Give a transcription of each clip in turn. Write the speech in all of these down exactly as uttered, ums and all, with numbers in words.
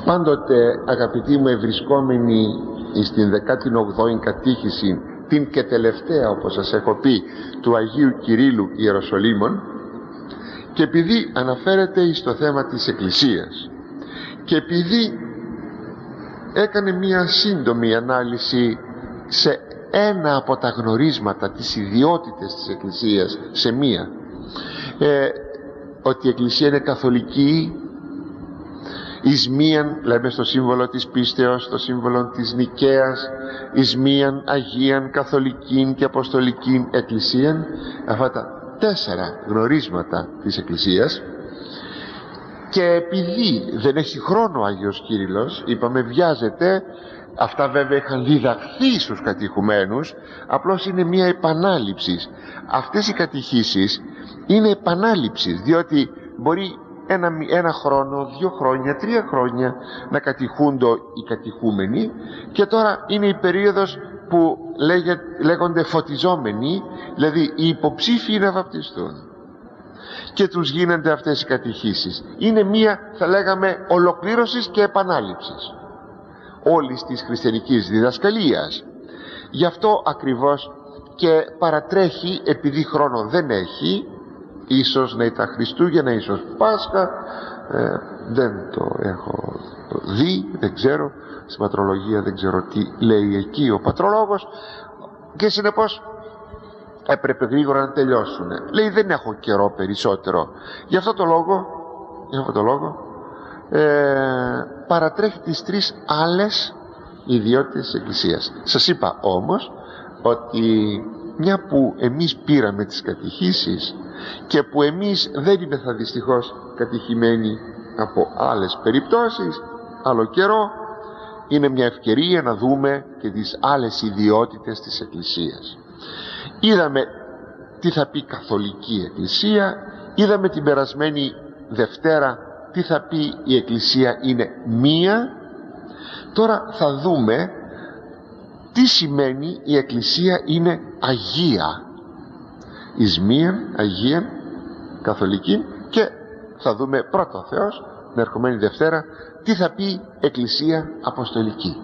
Πάντοτε, αγαπητοί μου, ευρισκόμενοι στην δεκάτη ογδόη κατήχηση, την και τελευταία, όπως σας έχω πει, του Αγίου Κυρίλλου Ιεροσολύμων, και επειδή αναφέρεται στο θέμα της Εκκλησίας και επειδή έκανε μία σύντομη ανάλυση σε ένα από τα γνωρίσματα, τις ιδιότητες της Εκκλησίας, σε μία, ε, ότι η Εκκλησία είναι καθολική, εις μίαν, λέμε στο σύμβολο της πίστεως, στο σύμβολο της Νικαίας, εις μίαν Αγίαν Καθολικήν και Αποστολικήν Εκκλησίαν, αυτά τα τέσσερα γνωρίσματα της Εκκλησίας. Και επειδή δεν έχει χρόνο ο Άγιος Κύριλλος, είπαμε, βιάζεται, αυτά βέβαια είχαν διδαχθεί στους κατηχουμένους, απλώς είναι μια επανάληψη. Αυτές οι κατηχήσεις είναι επανάληψη, διότι μπορεί ένα, ένα χρόνο, δύο χρόνια, τρία χρόνια να κατηχούνται οι κατηχούμενοι, και τώρα είναι η περίοδος που λέγε, λέγονται φωτιζόμενοι, δηλαδή οι υποψήφοι να βαπτιστούν, και τους γίνονται αυτές οι κατηχήσεις. Είναι μία, θα λέγαμε, ολοκλήρωσης και επανάληψης όλης της χριστιανικής διδασκαλίας. Γι' αυτό ακριβώς και παρατρέχει, επειδή χρόνο δεν έχει, ίσως να ήταν Χριστούγεννα, ίσως Πάσχα, ε, δεν το έχω δει, δεν ξέρω, στη πατρολογία δεν ξέρω τι λέει εκεί ο πατρολόγος, και συνεπώς έπρεπε γρήγορα να τελειώσουν. Λέει, δεν έχω καιρό περισσότερο. Γι' αυτό το λόγο, γι' αυτό το λόγο ε, παρατρέχει τις τρεις άλλες ιδιότητες της Εκκλησίας. Σας είπα όμως ότι μια που εμείς πήραμε τις κατηχήσεις και που εμείς δεν είμαστε δυστυχώς κατηχημένοι από άλλες περιπτώσεις, άλλο καιρό, είναι μια ευκαιρία να δούμε και τις άλλες ιδιότητες της Εκκλησίας. Είδαμε τι θα πει Καθολική Εκκλησία, είδαμε την περασμένη Δευτέρα τι θα πει η Εκκλησία είναι μία. Τώρα θα δούμε τι σημαίνει η Εκκλησία είναι Αγία, εις μίαν Αγίαν Καθολική, και θα δούμε πρώτο Θεός την ερχομένη Δευτέρα τι θα πει Εκκλησία Αποστολική.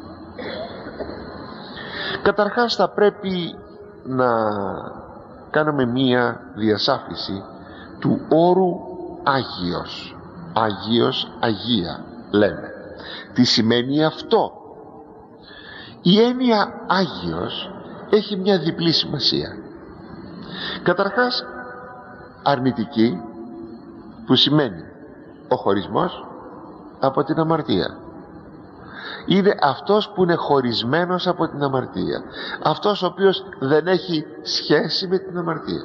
Καταρχάς θα πρέπει να κάνουμε μία διασάφηση του όρου Άγιος. Άγιος, Αγία λέμε. Τι σημαίνει αυτό? Η έννοια Άγιος έχει μια διπλή σημασία. Καταρχάς αρνητική, που σημαίνει ο χωρισμός από την αμαρτία. Είναι αυτός που είναι χωρισμένος από την αμαρτία, αυτός ο οποίος δεν έχει σχέση με την αμαρτία.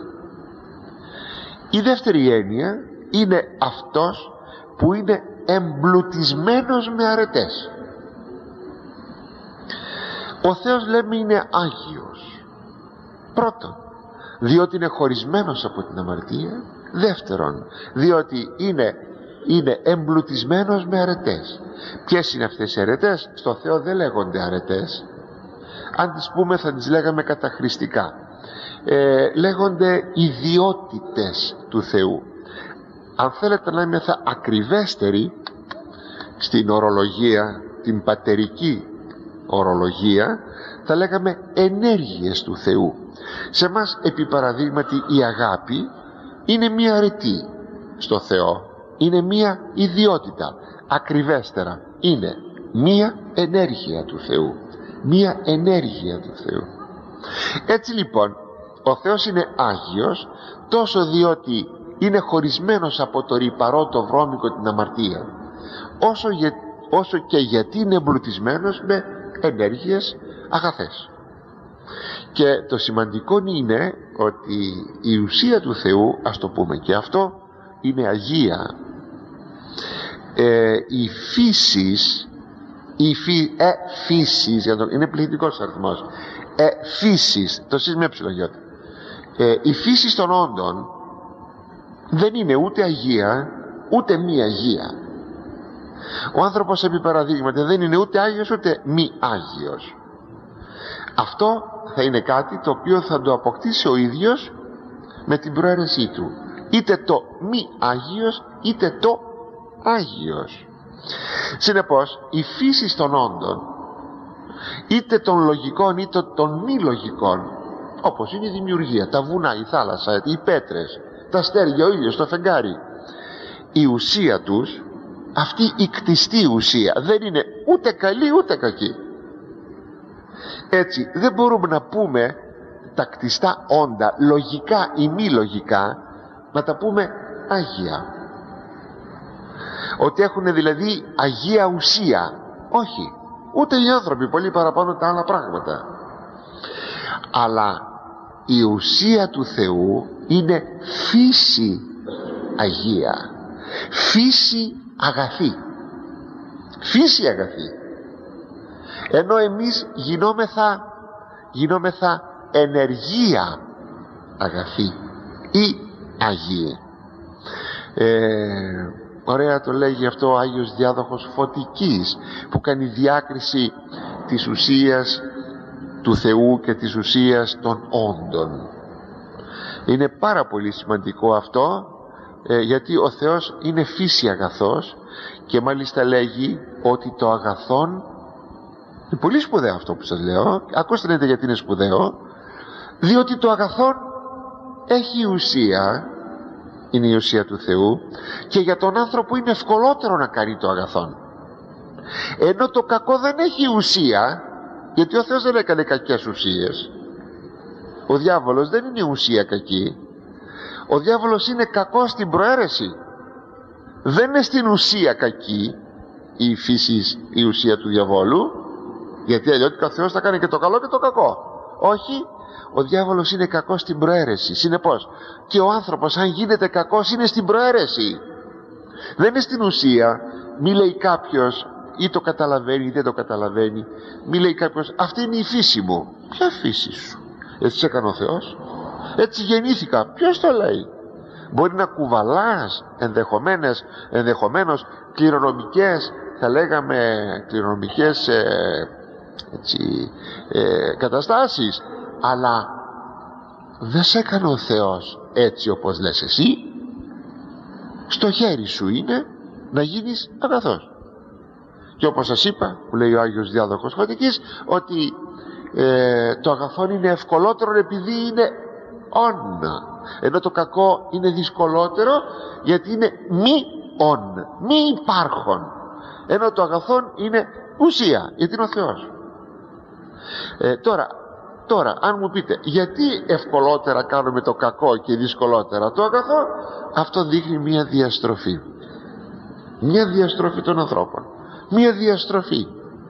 Η δεύτερη έννοια είναι αυτός που είναι εμπλουτισμένος με αρετές. Ο Θεός, λέμε, είναι Άγιος. Πρώτον, διότι είναι χωρισμένος από την αμαρτία. Δεύτερον, διότι είναι, είναι εμπλουτισμένος με αρετές. Ποιες είναι αυτές οι αρετές? Στο Θεό δεν λέγονται αρετές. Αν τις πούμε θα τις λέγαμε καταχρηστικά. Ε, λέγονται ιδιότητες του Θεού. Αν θέλετε να είμαι ακριβέστεροι στην ορολογία, την πατερική ορολογία, θα λέγαμε ενέργειες του Θεού. Σε μας, επί παραδείγματι, η αγάπη είναι μία αρετή στο Θεό, είναι μία ιδιότητα. Ακριβέστερα, είναι μία ενέργεια του Θεού, μία ενέργεια του Θεού. Έτσι λοιπόν, ο Θεός είναι Άγιος, τόσο διότι είναι χωρισμένος από το ρυπαρό, το βρώμικο, την αμαρτία, όσο, για, όσο και γιατί είναι εμπλουτισμένος με ενέργειες αγαθές. Και το σημαντικό είναι ότι η ουσία του Θεού, ας το πούμε και αυτό, είναι Αγία. Ε, η φύσης, η φύ, ε, φύσης, είναι πληθυντικός αριθμός, ε, φύσης, το σύσμη εψιλογιώτα, ε, η φύση των όντων δεν είναι ούτε Αγία ούτε μη Αγία. Ο άνθρωπος, επί παραδείγματι, δεν είναι ούτε Άγιος ούτε μη Άγιος. Αυτό θα είναι κάτι το οποίο θα το αποκτήσει ο ίδιος με την προαίρεσή του, είτε το μη Άγιος είτε το Άγιος. Συνεπώς η φύση των όντων, είτε των λογικών είτε των μη λογικών, όπως είναι η δημιουργία, τα βουνά, η θάλασσα, οι πέτρες, τα αστέρια, ο ήλιος, το φεγγάρι, η ουσία τους, αυτή η κτιστή ουσία, δεν είναι ούτε καλή ούτε κακή. Έτσι δεν μπορούμε να πούμε τα κτιστά όντα, λογικά ή μη λογικά, να τα πούμε άγια, ότι έχουν δηλαδή αγία ουσία. Όχι, ούτε οι άνθρωποι, πολύ παραπάνω τα άλλα πράγματα. Αλλά η ουσία του Θεού είναι φύση αγία, φύση αγαθή, φύση αγαθή. Ενώ εμείς γινόμεθα, γινόμεθα ενεργεία αγαθή ή αγία. ε, Ωραία το λέγει αυτό ο Άγιος Διάδοχος Φωτικής, που κάνει διάκριση της ουσίας του Θεού και της ουσίας των όντων. Είναι πάρα πολύ σημαντικό αυτό, ε, γιατί ο Θεός είναι φύση αγαθός, και μάλιστα λέγει ότι το αγαθόν, είναι πολύ σπουδαίο αυτό που σας λέω, ακούστε να δείτε γιατί είναι σπουδαίο, διότι το αγαθόν έχει ουσία, είναι η ουσία του Θεού, και για τον άνθρωπο είναι ευκολότερο να κάνει το αγαθόν. Ενώ το κακό δεν έχει ουσία, γιατί ο Θεός δεν έκανε κακές ουσίες. Ο διάβολος δεν είναι ουσία κακή. Ο διάβολος είναι κακός στην προαίρεση, δεν είναι στην ουσία κακή η φύση, η ουσία του διαβόλου, γιατί αλλιώτικα ο Θεός θα κάνει και το καλό και το κακό. Όχι, ο διάβολος είναι κακός στην προαίρεση. Συνεπώς και ο άνθρωπος, αν γίνεται κακός, είναι στην προαίρεση, δεν είναι στην ουσία. Μη λέει κάποιος, ή το καταλαβαίνει ή δεν το καταλαβαίνει, μη λέει κάποιος, αυτή είναι η φύση μου. Ποια φύση σου? Έτσι έκανε ο Θεός, έτσι γεννήθηκα. Ποιος το λέει? Μπορεί να κουβαλάς ενδεχομένως, ενδεχομένως κληρονομικές, θα λέγαμε κληρονομικές ε, έτσι, ε, καταστάσεις, αλλά δεν σε έκανε ο Θεός έτσι όπως λες εσύ. Στο χέρι σου είναι να γίνεις αγαθός. Και όπως σας είπα, που λέει ο Άγιος Διάδοχος Φωτικής, ότι ε, το αγαθόν είναι ευκολότερο επειδή είναι όν, ενώ το κακό είναι δυσκολότερο γιατί είναι μη όν, μη υπάρχον, ενώ το αγαθόν είναι ουσία, γιατί είναι ο Θεός. ε, τώρα, τώρα αν μου πείτε γιατί ευκολότερα κάνουμε το κακό και δυσκολότερα το αγαθό, αυτό δείχνει μια διαστροφή, μια διαστροφή των ανθρώπων, μια διαστροφή.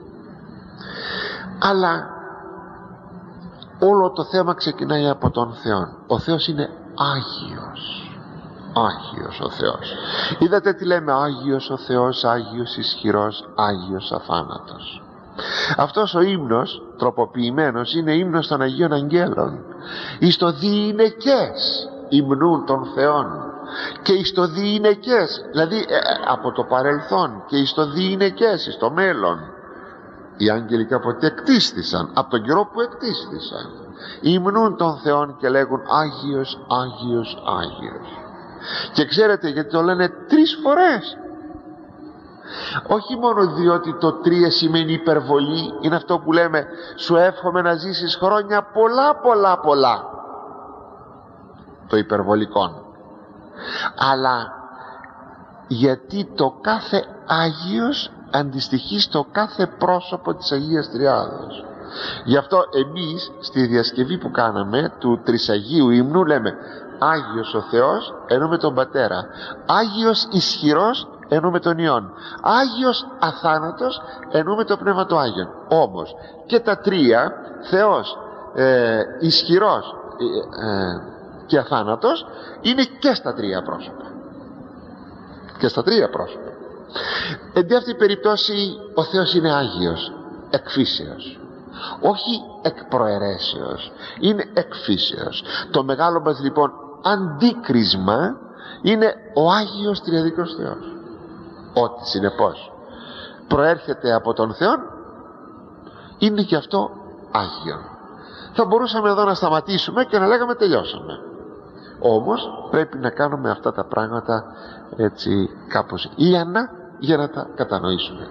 Αλλά όλο το θέμα ξεκινάει από τον Θεό. Ο Θεός είναι Άγιος, Άγιος ο Θεός. Είδατε τι λέμε? Άγιος ο Θεός, Άγιος ισχυρός, Άγιος αθάνατος. Αυτός ο ύμνος τροποποιημένος είναι ύμνος των Αγίων Αγγέλων. Εις το διηνεκές υμνούν των Θεών, και εις το διηνεκές, δηλαδή ε, από το παρελθόν, και εις το διηνεκές, εις το μέλλον. Οι άγγελοι κάποτε εκτίστησαν, από τον καιρό που εκτίστησαν, υμνούν των Θεών και λέγουν Άγιος, Άγιος, Άγιος. Και ξέρετε γιατί το λένε τρεις φορές? Όχι μόνο διότι το τρία σημαίνει υπερβολή, είναι αυτό που λέμε σου εύχομαι να ζήσεις χρόνια πολλά πολλά πολλά, το υπερβολικό, αλλά γιατί το κάθε Άγιος αντιστοιχεί στο κάθε πρόσωπο της Αγίας Τριάδος. Γι' αυτό εμείς στη διασκευή που κάναμε του Τρισαγίου ύμνου λέμε Άγιος ο Θεός εννοούμε τον Πατέρα, Άγιος ισχυρός εννοούμε τον Υιόν, Άγιος αθάνατος εννοούμε το Πνεύμα του Άγιον. Όμως και τα τρία, Θεός, ε, ισχυρός ε, ε, και αθάνατος, είναι και στα τρία πρόσωπα, και στα τρία πρόσωπα. Εν τη αυτή περιπτώσει ο Θεός είναι Άγιος εκ φύσεως, όχι εκ προαιρέσεως, είναι εκ φύσεως. Το μεγάλο μας λοιπόν αντίκρισμα είναι ο Άγιος Τριαδικός Θεός. Ό,τι συνεπώς προέρχεται από τον Θεό είναι και αυτό Άγιο. Θα μπορούσαμε εδώ να σταματήσουμε και να λέγαμε τελειώσαμε. Όμως πρέπει να κάνουμε αυτά τα πράγματα έτσι κάπως λιανά, για να τα κατανοήσουμε.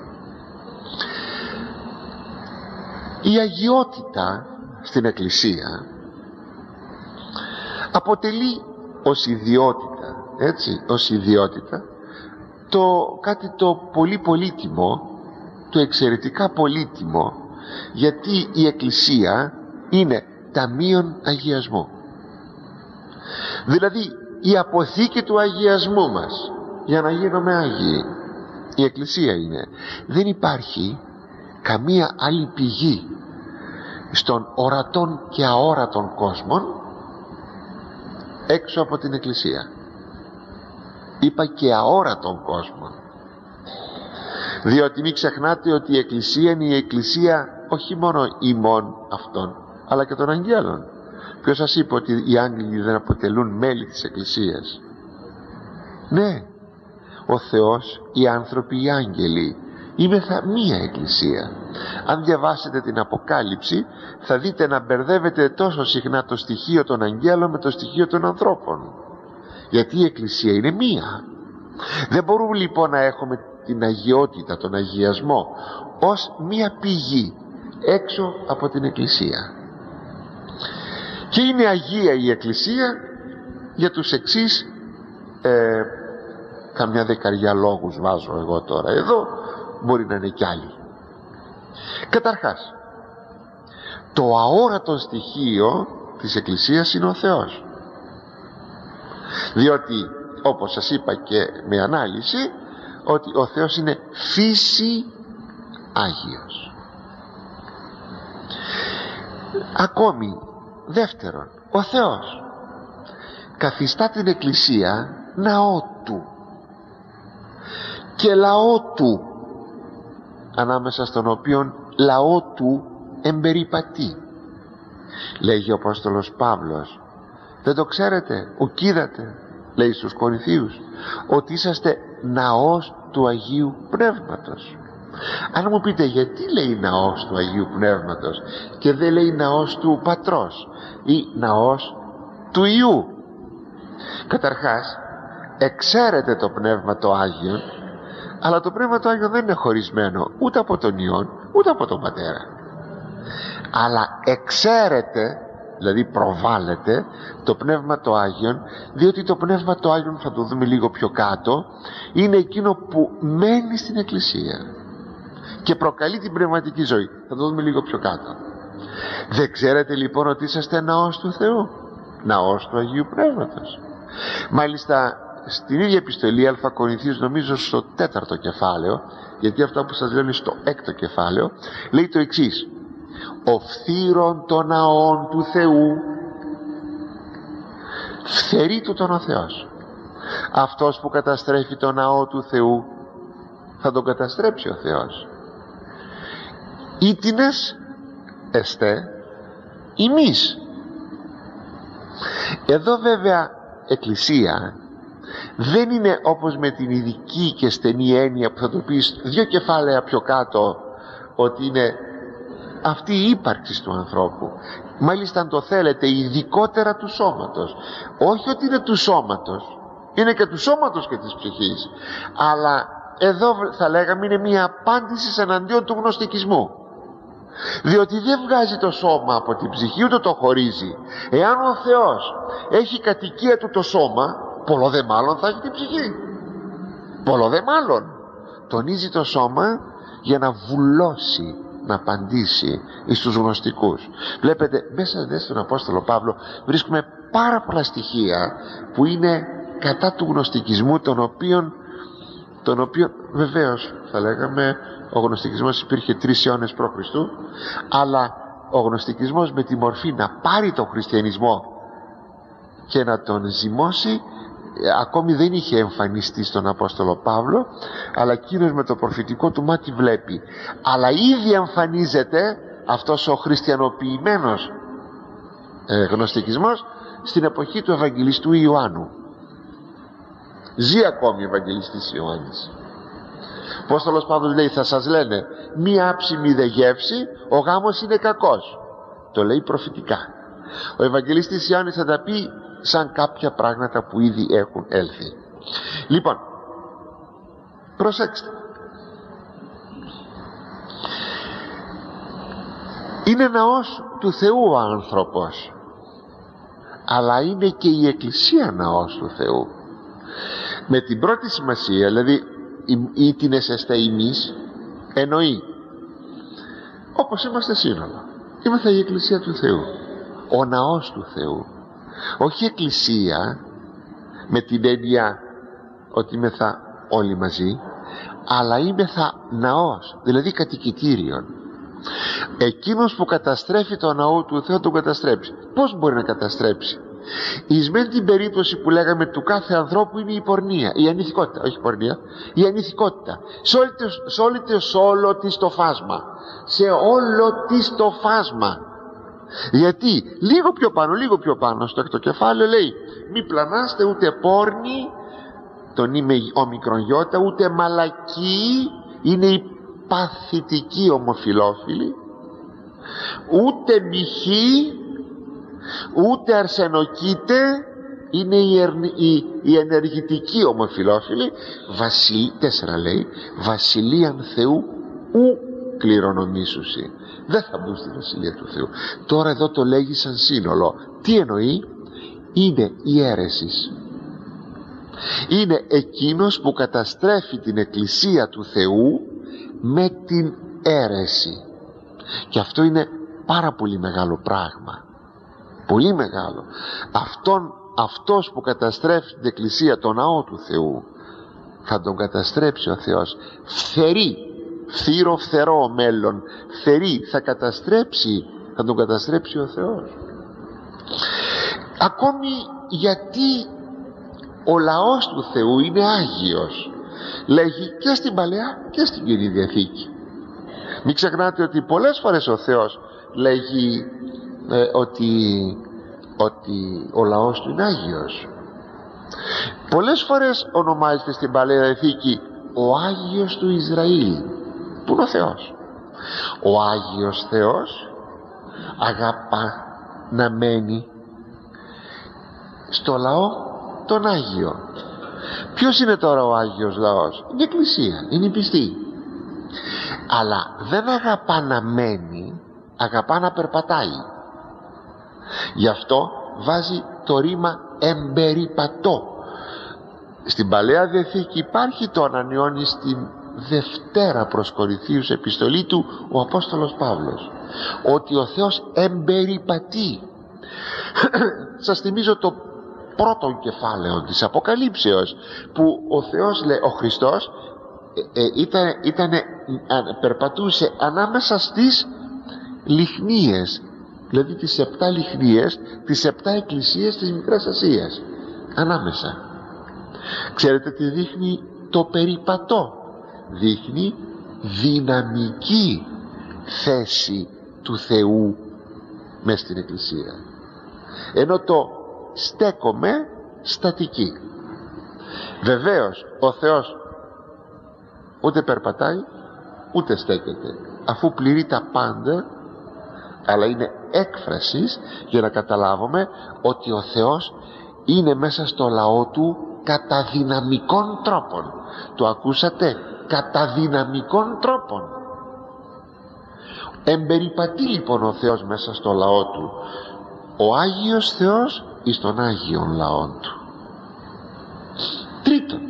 Η αγιότητα στην Εκκλησία αποτελεί ως ιδιότητα, έτσι, ως ιδιότητα το κάτι το πολύ πολύτιμο, το εξαιρετικά πολύτιμο, γιατί η Εκκλησία είναι ταμείον αγιασμού. Δηλαδή η αποθήκη του αγιασμού μας για να γίνουμε άγιοι η Εκκλησία είναι. Δεν υπάρχει καμία άλλη πηγή στον ορατόν και αόρατον κόσμων έξω από την Εκκλησία. Είπα και αόρατον κόσμο, διότι μην ξεχνάτε ότι η Εκκλησία είναι η Εκκλησία όχι μόνο ημών αυτών, αλλά και των αγγέλων. Ποιος σας είπε ότι οι άγγελοι δεν αποτελούν μέλη της Εκκλησίας? Ναι, ο Θεός, οι άνθρωποι, οι άγγελοι είμεθα μία Εκκλησία. Αν διαβάσετε την Αποκάλυψη θα δείτε να μπερδεύετε τόσο συχνά το στοιχείο των αγγέλων με το στοιχείο των ανθρώπων, γιατί η Εκκλησία είναι μία. Δεν μπορούμε λοιπόν να έχουμε την αγιότητα, τον αγιασμό ως μία πηγή έξω από την Εκκλησία. Και είναι αγία η Εκκλησία για τους εξής ε, καμιά δεκαριά λόγους βάζω εγώ τώρα εδώ, μπορεί να είναι κι άλλοι. Καταρχάς, το αόρατο στοιχείο της Εκκλησίας είναι ο Θεός, διότι όπως σας είπα και με ανάλυση ότι ο Θεός είναι φύση Άγιος. Ακόμη δεύτερον, ο Θεός καθιστά την Εκκλησία ναό του και λαό του, ανάμεσα στον οποίον λαό του εμπεριπατεί. Λέγει ο Απόστολος Παύλος, δεν το ξέρετε, ουκίδατε, λέει στους Κορινθίους, ότι είσαστε ναός του Αγίου Πνεύματος. Αν μου πείτε γιατί λέει ναός του Αγίου Πνεύματος και δεν λέει ναός του Πατρός ή ναός του Υιού? Καταρχάς, εξαίρεται το Πνεύμα το Άγιο, αλλά το Πνεύμα το Άγιο δεν είναι χωρισμένο ούτε από τον Υιόν ούτε από τον Πατέρα, αλλά εξαίρεται, δηλαδή προβάλλεται το Πνεύμα το Άγιον, διότι το Πνεύμα το Άγιον, θα το δούμε λίγο πιο κάτω, είναι εκείνο που μένει στην Εκκλησία και προκαλεί την πνευματική ζωή. Θα το δούμε λίγο πιο κάτω. Δεν ξέρετε λοιπόν ότι είσαστε ναός του Θεού, ναός του Αγίου Πνεύματος? Μάλιστα στην ίδια επιστολή Α Κορινθίους, νομίζω στο τέταρτο κεφάλαιο, γιατί αυτό που σας λέω είναι στο έκτο κεφάλαιο, λέει το εξής: ο φθύρον των ναών του Θεού φθερεί του τον ο Θεός. Αυτός που καταστρέφει τον ναό του Θεού θα τον καταστρέψει ο Θεός. Ήτινες εστέ ημείς. Εδώ βέβαια Εκκλησία δεν είναι όπως με την ειδική και στενή έννοια που θα το πεις δύο κεφάλαια πιο κάτω, ότι είναι αυτή η ύπαρξη του ανθρώπου. Μάλιστα αν το θέλετε ειδικότερα του σώματος. Όχι ότι είναι του σώματος, είναι και του σώματος και της ψυχής, αλλά εδώ θα λέγαμε είναι μια απάντηση εναντίον του γνωστικισμού, διότι δεν βγάζει το σώμα από την ψυχή ούτε το χωρίζει. Εάν ο Θεός έχει κατοικία του το σώμα, πολλό δε μάλλον θα έχει την ψυχή. Πολλό δε μάλλον τονίζει το σώμα για να βουλώσει, να απαντήσει στους γνωστικούς. Βλέπετε μέσα στον Απόστολο Παύλο βρίσκουμε πάρα πολλά στοιχεία που είναι κατά του γνωστικισμού, τον οποίον, τον οποίον βεβαίως θα λέγαμε ο γνωστικισμός υπήρχε τρεις αιώνες προ Χριστού, αλλά ο γνωστικισμός με τη μορφή να πάρει τον χριστιανισμό και να τον ζυμώσει ακόμη δεν είχε εμφανιστεί στον Απόστολο Παύλο, αλλά εκείνος με το προφητικό του μάτι βλέπει. Αλλά ήδη εμφανίζεται αυτός ο χριστιανοποιημένος ε, γνωστικισμός στην εποχή του Ευαγγελιστού Ιωάννου. Ζει ακόμη ο Ευαγγελιστής Ιωάννης. Ο Απόστολος Παύλος λέει, θα σας λένε μία άψιμη δε γεύση, ο γάμος είναι κακός. Το λέει προφητικά. Ο Ευαγγελιστής Ιωάννης θα τα πει σαν κάποια πράγματα που ήδη έχουν έλθει. Λοιπόν, Προσέξτε, είναι ναός του Θεού ο άνθρωπος, αλλά είναι και η Εκκλησία ναός του Θεού, με την πρώτη σημασία, δηλαδή ή την εσεστε ημείς, εννοεί όπως είμαστε σύνολο, είμαστε η Εκκλησία του Θεού, ο ναός του Θεού, όχι εκκλησία με την έννοια ότι είμεθα όλοι μαζί, αλλά είμεθα ναός, δηλαδή κατοικητήριον. Εκείνος που καταστρέφει το ναό του Θεού τον καταστρέψει. Πώς μπορεί να καταστρέψει? Εις μεν την περίπτωση που λέγαμε του κάθε ανθρώπου είναι η πορνεία, η ανηθικότητα, όχι πορνεία, η ανηθικότητα σε όλο, σε όλο, σε όλο της το φάσμα, σε όλο της το φάσμα. Γιατί λίγο πιο πάνω, λίγο πιο πάνω στο έκτο κεφάλαιο λέει μη πλανάστε ούτε πόρνη, τον είμαι ομικρονιώτα, ούτε μαλακή, είναι η παθητική ομοφυλόφιλη, ούτε μοιχή, ούτε αρσενοκήτε, είναι η, ερνη, η, η ενεργητική ομοφυλόφιλη. Βασιλ, τέσσερα λέει, βασιλείαν Θεού ου κληρονομήσουσι, δεν θα μπουν στη βασιλεία του Θεού. Τώρα εδώ το λέγει σαν σύνολο. Τι εννοεί? Είναι η αίρεσης, είναι εκείνος που καταστρέφει την εκκλησία του Θεού με την αίρεση, και αυτό είναι πάρα πολύ μεγάλο πράγμα, πολύ μεγάλο. Αυτόν, αυτός που καταστρέφει την εκκλησία, τον ναό του Θεού, θα τον καταστρέψει ο Θεός. Φθερή, φθήρο φθερό μέλλον, φθερή, θα καταστρέψει, θα τον καταστρέψει ο Θεός. Ακόμη γιατί ο λαός του Θεού είναι Άγιος, λέγει και στην Παλαιά και στην Καινή Διαθήκη. Μην ξεχνάτε ότι πολλές φορές ο Θεός λέγει ε, ότι, ότι ο λαός του είναι Άγιος. Πολλές φορές ονομάζεται στην Παλαιά Διαθήκη ο Άγιος του Ισραήλ, που είναι ο Θεός. Ο Άγιος Θεός αγαπά να μένει στο λαό τον Άγιο. Ποιος είναι τώρα ο Άγιος λαός? Είναι η Εκκλησία, είναι η πιστή. Αλλά δεν αγαπά να μένει, αγαπά να περπατάει. Γι' αυτό βάζει το ρήμα εμπεριπατώ. Στην Παλαιά Διαθήκη υπάρχει, το ανανεώνει στην Δευτέρα προς Κορινθίους επιστολή του ο Απόστολος Παύλος, ότι ο Θεός εμπεριπατεί. Σας θυμίζω το πρώτο κεφάλαιο της Αποκαλύψεως, που ο Θεός, λέει, ο Χριστός ε, ε, ήταν, ήταν, ε, περπατούσε ανάμεσα στις λιχνίες, δηλαδή τις επτά λιχνίες, τις επτά εκκλησίες της Μικράς Ασίας, ανάμεσα. Ξέρετε τι δείχνει το περιπατώ? Δείχνει δυναμική θέση του Θεού μες στην εκκλησία, ενώ το στέκομαι στατική. Βεβαίως ο Θεός ούτε περπατάει ούτε στέκεται, αφού πληρεί τα πάντα, αλλά είναι έκφρασης για να καταλάβουμε ότι ο Θεός είναι μέσα στο λαό του κατά δυναμικών τρόπων. Το ακούσατε? Κατά δυναμικών τρόπων. Εμπεριπατεί λοιπόν ο Θεός μέσα στο λαό του, ο Άγιος Θεός εις των Άγιων λαών του. Τρίτον,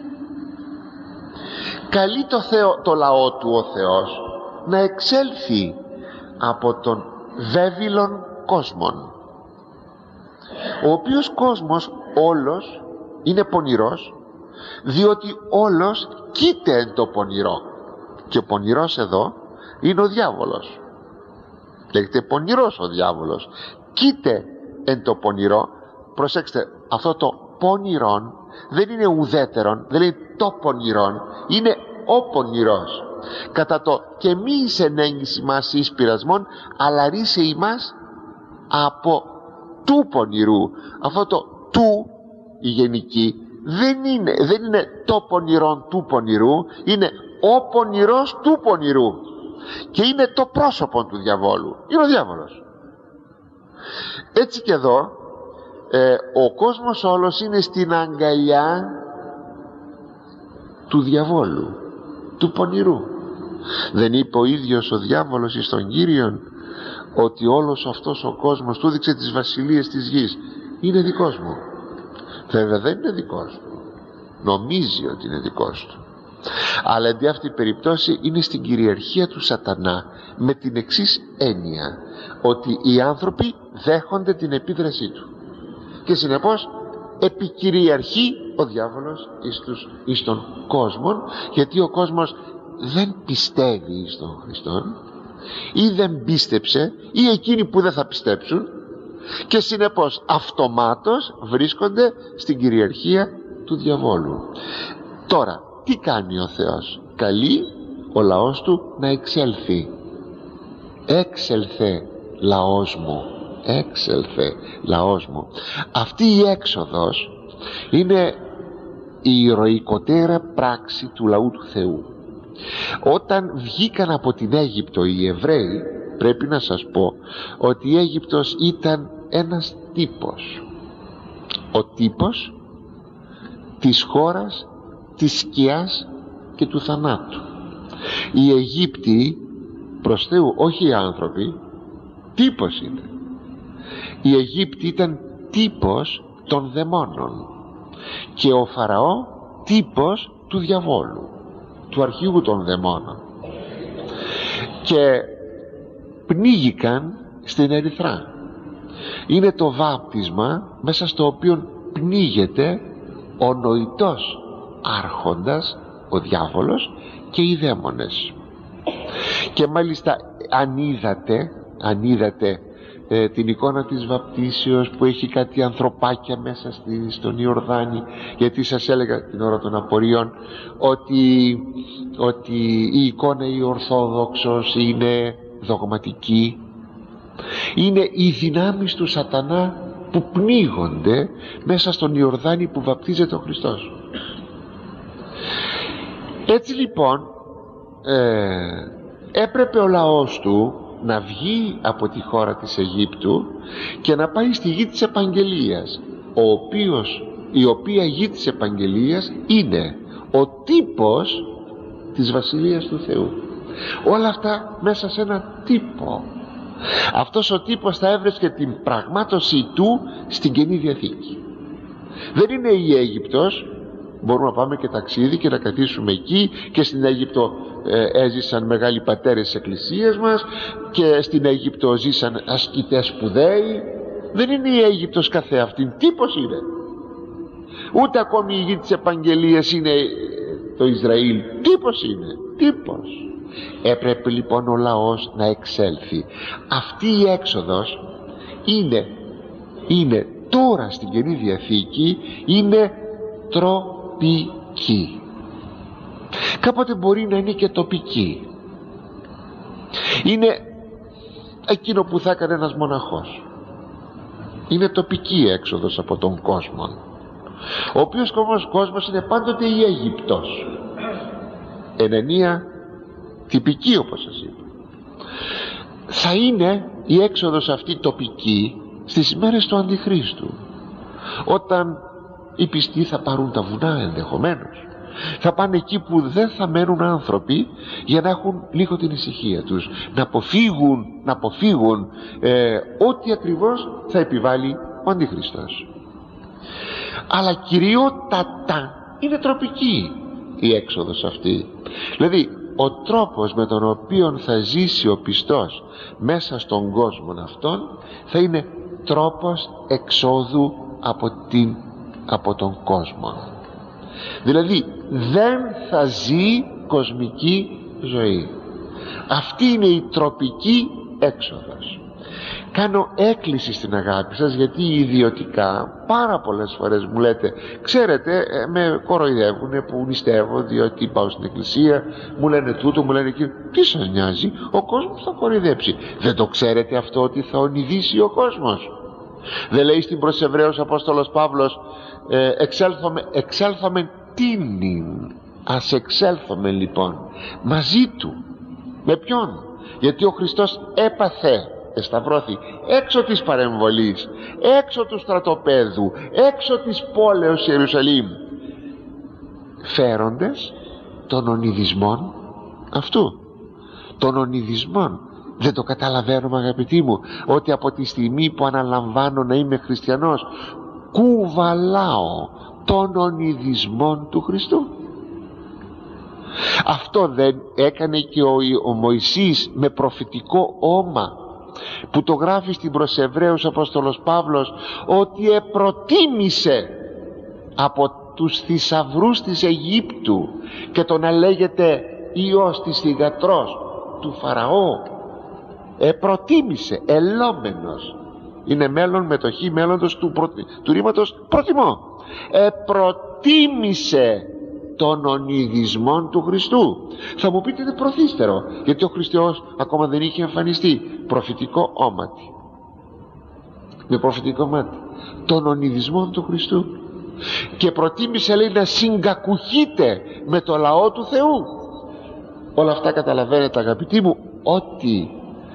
καλεί το, Θεό, το λαό του ο Θεός να εξέλθει από τον βέβυλον κόσμον, ο οποίος κόσμος όλος είναι πονηρός, διότι όλος κοίται εν το πονηρό, και ο πονηρός εδώ είναι ο διάβολος. Λέγεται πονηρός ο διάβολος, κοίται εν το πονηρό. Προσέξτε, αυτό το πονηρόν δεν είναι ουδέτερον, δεν είναι το πονηρόν, είναι ο πονηρός. Κατά το και μη εισενέγγις ημάς εις πειρασμόν, αλλά ρίσε ημάς από του πονηρού. Αυτό το του, η γενική, δεν είναι, δεν είναι το πονηρόν του πονηρού, είναι ο πονηρός του πονηρού, και είναι το πρόσωπο του διαβόλου, είναι ο διάβολος. Έτσι και εδώ ε, ο κόσμος όλος είναι στην αγκαλιά του διαβόλου. του πονηρού. Δεν είπε ο ίδιος ο διάβολος εις τον Κύριον ότι όλος αυτός ο κόσμος, του δείξε τις βασιλείες της γης, είναι δικός μου? Βέβαια δεν είναι δικός του, νομίζει ότι είναι δικός του, αλλά εντί αυτή περιπτώσει είναι στην κυριαρχία του σατανά, με την εξής έννοια, ότι οι άνθρωποι δέχονται την επίδρασή του και συνεπώς επικυριαρχεί ο διάβολος εις, τους, εις τον κόσμο, γιατί ο κόσμος δεν πιστεύει εις τον Χριστόν ή δεν πίστεψε, ή εκείνοι που δεν θα πιστέψουν, και συνεπώς αυτομάτως βρίσκονται στην κυριαρχία του διαβόλου. Τώρα τι κάνει ο Θεός? Καλεί ο λαός του να εξέλθει. Έξελθε λαός μου, έξελθε λαός μου. Αυτή η έξοδος είναι η ηρωικότερα πράξη του λαού του Θεού. Όταν βγήκαν από την Αίγυπτο οι Εβραίοι, πρέπει να σας πω ότι η Αίγυπτος ήταν ένας τύπος, ο τύπος της χώρας της σκιάς και του θανάτου. Οι Αιγύπτιοι προς Θεού, όχι οι άνθρωποι, τύπος είναι. Οι Αιγύπτιοι ήταν τύπος των δαιμόνων και ο Φαραώ τύπος του διαβόλου, του αρχηγού των δαιμόνων, και πνίγηκαν στην Ερυθρά. Είναι το βάπτισμα μέσα στο οποίο πνίγεται ο νοητός άρχοντας, ο διάβολος, και οι δαίμονες. Και μάλιστα αν είδατε, αν είδατε ε, την εικόνα της βαπτίσεως που έχει κάτι ανθρωπάκια μέσα στη, στον Ιορδάνη, γιατί σας έλεγα την ώρα των απορριών ότι, ότι η εικόνα η ορθόδοξος είναι δογματική, είναι οι δυνάμεις του σατανά που πνίγονται μέσα στον Ιορδάνη που βαπτίζεται ο Χριστός. Έτσι λοιπόν ε, έπρεπε ο λαός του να βγει από τη χώρα της Αιγύπτου και να πάει στη γη της επαγγελίας, ο οποίος, η οποία γη της επαγγελίας είναι ο τύπος της Βασιλείας του Θεού. Όλα αυτά μέσα σε ένα τύπο. Αυτός ο τύπος θα έβρισκε την πραγμάτωσή του στην Καινή Διαθήκη. Δεν είναι η Αίγυπτος. Μπορούμε να πάμε και ταξίδι και να καθίσουμε εκεί, και στην Αίγυπτο ε, έζησαν μεγάλοι πατέρες της εκκλησίας μας, και στην Αίγυπτο ζήσαν ασκητές σπουδαίοι. Δεν είναι η Αίγυπτος καθεαυτήν, τύπος είναι. Ούτε ακόμη η γη της επαγγελίας είναι το Ισραήλ, τύπος είναι, τύπος. Έπρεπε λοιπόν ο λαός να εξέλθει. Αυτή η έξοδος είναι, είναι τώρα στην Καινή Διαθήκη, είναι τροπική. Κάποτε μπορεί να είναι και τοπική. Είναι εκείνο που θα έκανε ένας μοναχός. Είναι τοπική έξοδος από τον κόσμο, ο οποίος όμως κόσμος είναι πάντοτε η Αίγυπτος, εν ενία τυπική, όπως σας είπα. Θα είναι η έξοδος αυτή τοπική στις μέρες του Αντιχρίστου, όταν οι πιστοί θα πάρουν τα βουνά, ενδεχομένως θα πάνε εκεί που δεν θα μένουν άνθρωποι, για να έχουν λίγο την ησυχία τους, να αποφύγουν, να αποφύγουν ε, ό,τι ακριβώς θα επιβάλλει ο Αντιχριστός. Αλλά κυριότατα είναι τροπική η έξοδος αυτή. Δηλαδή ο τρόπος με τον οποίο θα ζήσει ο πιστός μέσα στον κόσμο αυτόν θα είναι τρόπος εξόδου από, την, από τον κόσμο. Δηλαδή δεν θα ζει κοσμική ζωή. Αυτή είναι η τροπική έξοδος. Κάνω έκκληση στην αγάπη σας, γιατί ιδιωτικά πάρα πολλές φορές μου λέτε, ξέρετε, με κοροϊδεύουνε που νηστεύω διότι πάω στην εκκλησία, μου λένε τούτο, μου λένε εκείνο. Τι σας νοιάζει, ο κόσμος θα κοροϊδέψει. Δεν το ξέρετε αυτό, ότι θα ονειδήσει ο κόσμος? Δεν λέει στην προς Εβραίους Απόστολος Παύλος, ε, εξέλθομαι, εξέλθομαι τίνην. Ας εξέλθουμε λοιπόν μαζί του. Με ποιον? Γιατί ο Χριστός έπαθε, εσταυρώθη έξω της παρεμβολής, έξω του στρατοπέδου, έξω της πόλεως Ιερουσαλήμ, φέροντες των ονειδισμών αυτού, των ονειδισμών. Δεν το καταλαβαίνουμε, αγαπητοί μου, ότι από τη στιγμή που αναλαμβάνω να είμαι χριστιανός, κουβαλάω των ονειδισμών του Χριστού? Αυτό δεν έκανε και ο, ο Μωυσής με προφητικό όμα, που το γράφει στην προς Εβραίους Απόστολος Παύλος, ότι επροτίμησε από τους θησαυρούς της Αιγύπτου και το να λέγεται Υιός της θυγατρός του Φαραώ. Επροτίμησε, ελόμενος, είναι μέλλον μετοχή μέλλοντος του, προτι... του ρήματος προτιμώ. Επροτίμησε των ονειδισμών του Χριστού. Θα μου πείτε είναι προθύστερο, γιατί ο Χριστός ακόμα δεν είχε εμφανιστεί. Προφητικό όματι, με προφητικό μάτι, των ονειδισμών του Χριστού. Και προτίμησε, λέει, να συγκακουχείτε με το λαό του Θεού. Όλα αυτά, καταλαβαίνετε, αγαπητοί μου, ότι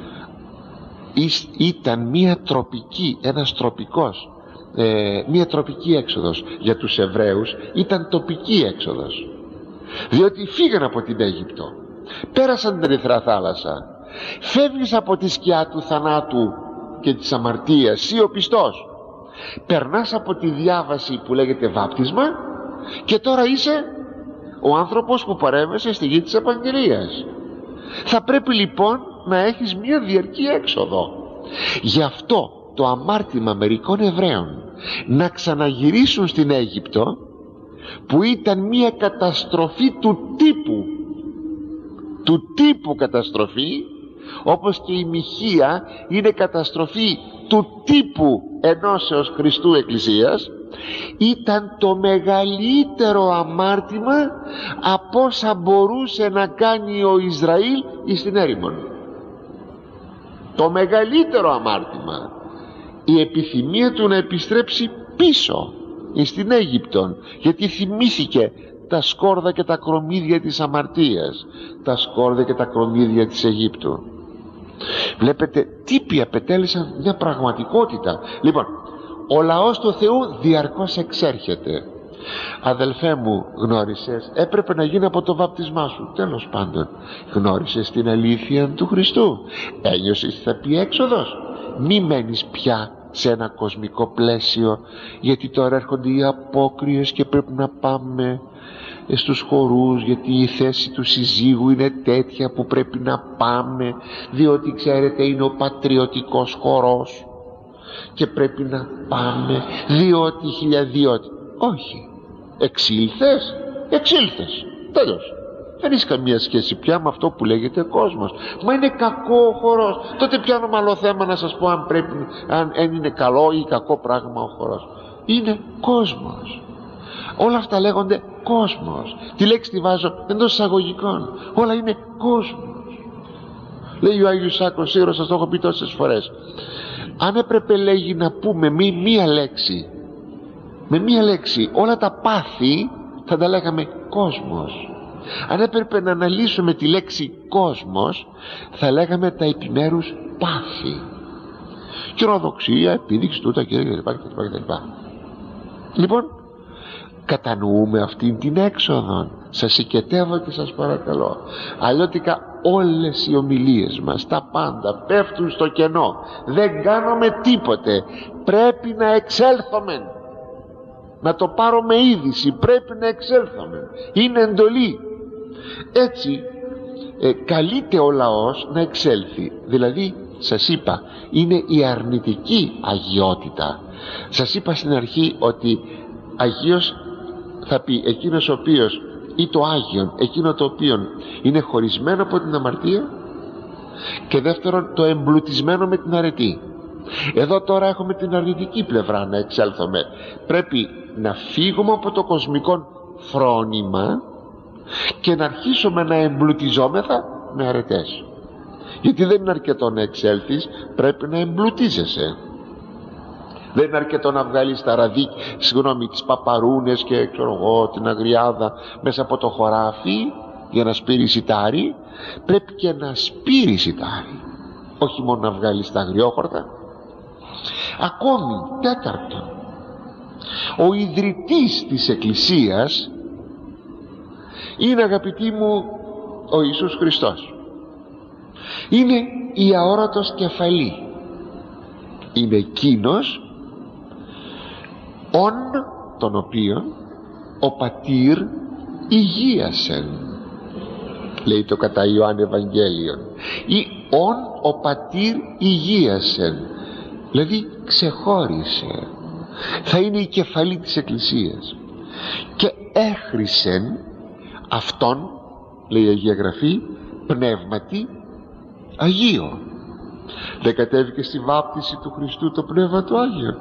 ήταν μία τροπική, ένας τροπικός, ε, μία τροπική έξοδος. Για τους Εβραίους ήταν τοπική έξοδος, διότι φύγαν από την Αίγυπτο, πέρασαν την Ερυθρά θάλασσα, φεύγεις από τη σκιά του θανάτου και της αμαρτίας, εσύ ο πιστός, περνάς από τη διάβαση που λέγεται βάπτισμα, και τώρα είσαι ο άνθρωπος που παρέμβασε στη γη της επαγγελίας. Θα πρέπει λοιπόν να έχεις μια διαρκή έξοδο. Γι' αυτό το αμάρτημα μερικών Εβραίων να ξαναγυρίσουν στην Αίγυπτο, που ήταν μια καταστροφή του τύπου, του τύπου καταστροφή, όπως και η μοιχεία είναι καταστροφή του τύπου ενώσεως Χριστού Εκκλησίας, ήταν το μεγαλύτερο αμάρτημα από όσα μπορούσε να κάνει ο Ισραήλ εις την έρημον. Το μεγαλύτερο αμάρτημα, η επιθυμία του να επιστρέψει πίσω εις την Αίγυπτον, γιατί θυμήθηκε τα σκόρδα και τα κρομμύδια της αμαρτίας, τα σκόρδα και τα κρομμύδια της Αιγύπτου. Βλέπετε, τύποι απετέλεσαν μια πραγματικότητα. Λοιπόν, ο λαός του Θεού διαρκώς εξέρχεται. Αδελφέ μου, γνώρισες, έπρεπε να γίνει από το βάπτισμά σου. Τέλος πάντων, γνώρισες την αλήθεια του Χριστού, ένιωσες τι θα πει έξοδος? Μη μένεις πια σε ένα κοσμικό πλαίσιο, γιατί τώρα έρχονται οι απόκριες και πρέπει να πάμε στους χορούς, γιατί η θέση του συζύγου είναι τέτοια που πρέπει να πάμε, διότι ξέρετε είναι ο πατριωτικός χορός και πρέπει να πάμε, διότι χιλιαδιότι. Όχι, εξήλθες, εξήλθες, τέλος. Δεν έχει καμία σχέση πια με αυτό που λέγεται κόσμος. Μα είναι κακό ο χορός. Τότε πιάνουμε άλλο θέμα να σας πω αν, πρέπει, αν, αν είναι καλό ή κακό πράγμα ο χορός. Είναι κόσμος. Όλα αυτά λέγονται κόσμος. Τη λέξη τη βάζω εντός εισαγωγικών. Όλα είναι κόσμος. Λέει ο Άγιος Σάκος Σύρος, σας το έχω πει τόσες φορές. Αν έπρεπε, λέγει, να πούμε μη, μία λέξη, με μία λέξη όλα τα πάθη, θα τα λέγαμε κόσμος. Αν έπρεπε να αναλύσουμε τη λέξη κόσμος, θα λέγαμε τα επιμέρους πάθη. Χειροδοξία, επίδειξη τούτα κλπ. Λοιπόν, κατανοούμε αυτήν την έξοδο? Σας συγκετεύω και σας παρακαλώ. Αλλιώτικα όλες οι ομιλίες μας, τα πάντα πέφτουν στο κενό. Δεν κάνουμε τίποτε. Πρέπει να εξέλθουμε, να το πάρουμε είδηση. Πρέπει να εξέλθουμε. Είναι εντολή. Έτσι ε, καλείται ο λαός να εξέλθει. Δηλαδή, σας είπα, είναι η αρνητική αγιότητα. Σας είπα στην αρχή ότι αγίος θα πει εκείνος ο οποίος, ή το Άγιον, εκείνο το οποίο είναι χωρισμένο από την αμαρτία, και δεύτερον το εμπλουτισμένο με την αρετή. Εδώ τώρα έχουμε την αρνητική πλευρά να εξέλθουμε. Πρέπει να φύγουμε από το κοσμικό φρόνημα και να αρχίσουμε να εμπλουτιζόμεθα με αρετές. Γιατί δεν είναι αρκετό να εξέλθεις, πρέπει να εμπλουτίζεσαι. Δεν είναι αρκετό να βγάλεις τα ραδί, συγγνώμη, τις παπαρούνες και ξέρω εγώ, την αγριάδα μέσα από το χωράφι για να σπείρει σιτάρι. Πρέπει και να σπείρει σιτάρι, όχι μόνο να βγάλεις τα αγριόχορτα. Ακόμη, τέταρτον, ο ιδρυτής της Εκκλησίας είναι, αγαπητοί μου, ο Ιησούς Χριστός. Είναι η αόρατος κεφαλή. Είναι εκείνος ον τον οποίον ο πατήρ υγείασεν, λέει το κατά Ιωάννη Ευαγγέλιον, ή ον ο πατήρ υγείασεν, δηλαδή ξεχώρισε, θα είναι η κεφαλή της Εκκλησίας, και έχρισεν αυτόν, λέει η Αγία Γραφή, πνεύματι Αγίο. Δεν κατέβηκε στη βάπτιση του Χριστού το Πνεύμα του Άγιο?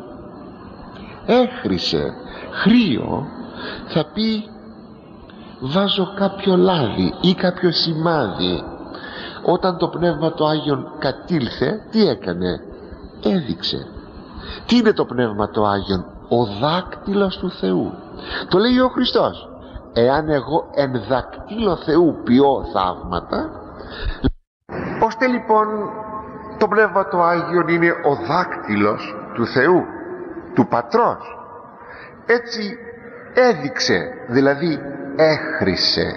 Έχρισε. Χρείο θα πει βάζω κάποιο λάδι ή κάποιο σημάδι. Όταν το Πνεύμα του Άγιον κατήλθε, τι έκανε? Έδειξε. Τι είναι το Πνεύμα του Άγιον? Ο δάκτυλος του Θεού. Το λέει ο Χριστός, εάν εγώ εν δακτύλο Θεού ποιώ θαύματα. Ώστε λοιπόν το Πνεύμα του Άγιον είναι ο δάκτυλος του Θεού, του Πατρός. Έτσι έδειξε, δηλαδή έχρισε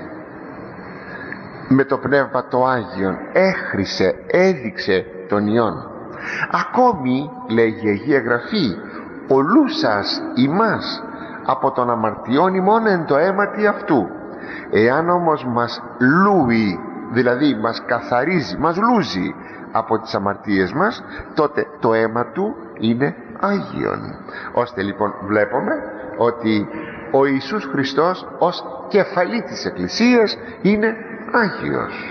με το Πνεύμα το Άγιον, έχρισε, έδειξε τον Υιόν. Ακόμη, λέει η Αγία Γραφή, ο λούσας ημάς από τον αμαρτιών ημών εν το αίματι αυτού. Εάν όμως μας λούει, δηλαδή μας καθαρίζει, μας λούζει από τις αμαρτίες μας, τότε το αίμα του είναι Άγιον. Ώστε λοιπόν βλέπουμε ότι ο Ιησούς Χριστός ως κεφαλή της Εκκλησίας είναι Άγιος.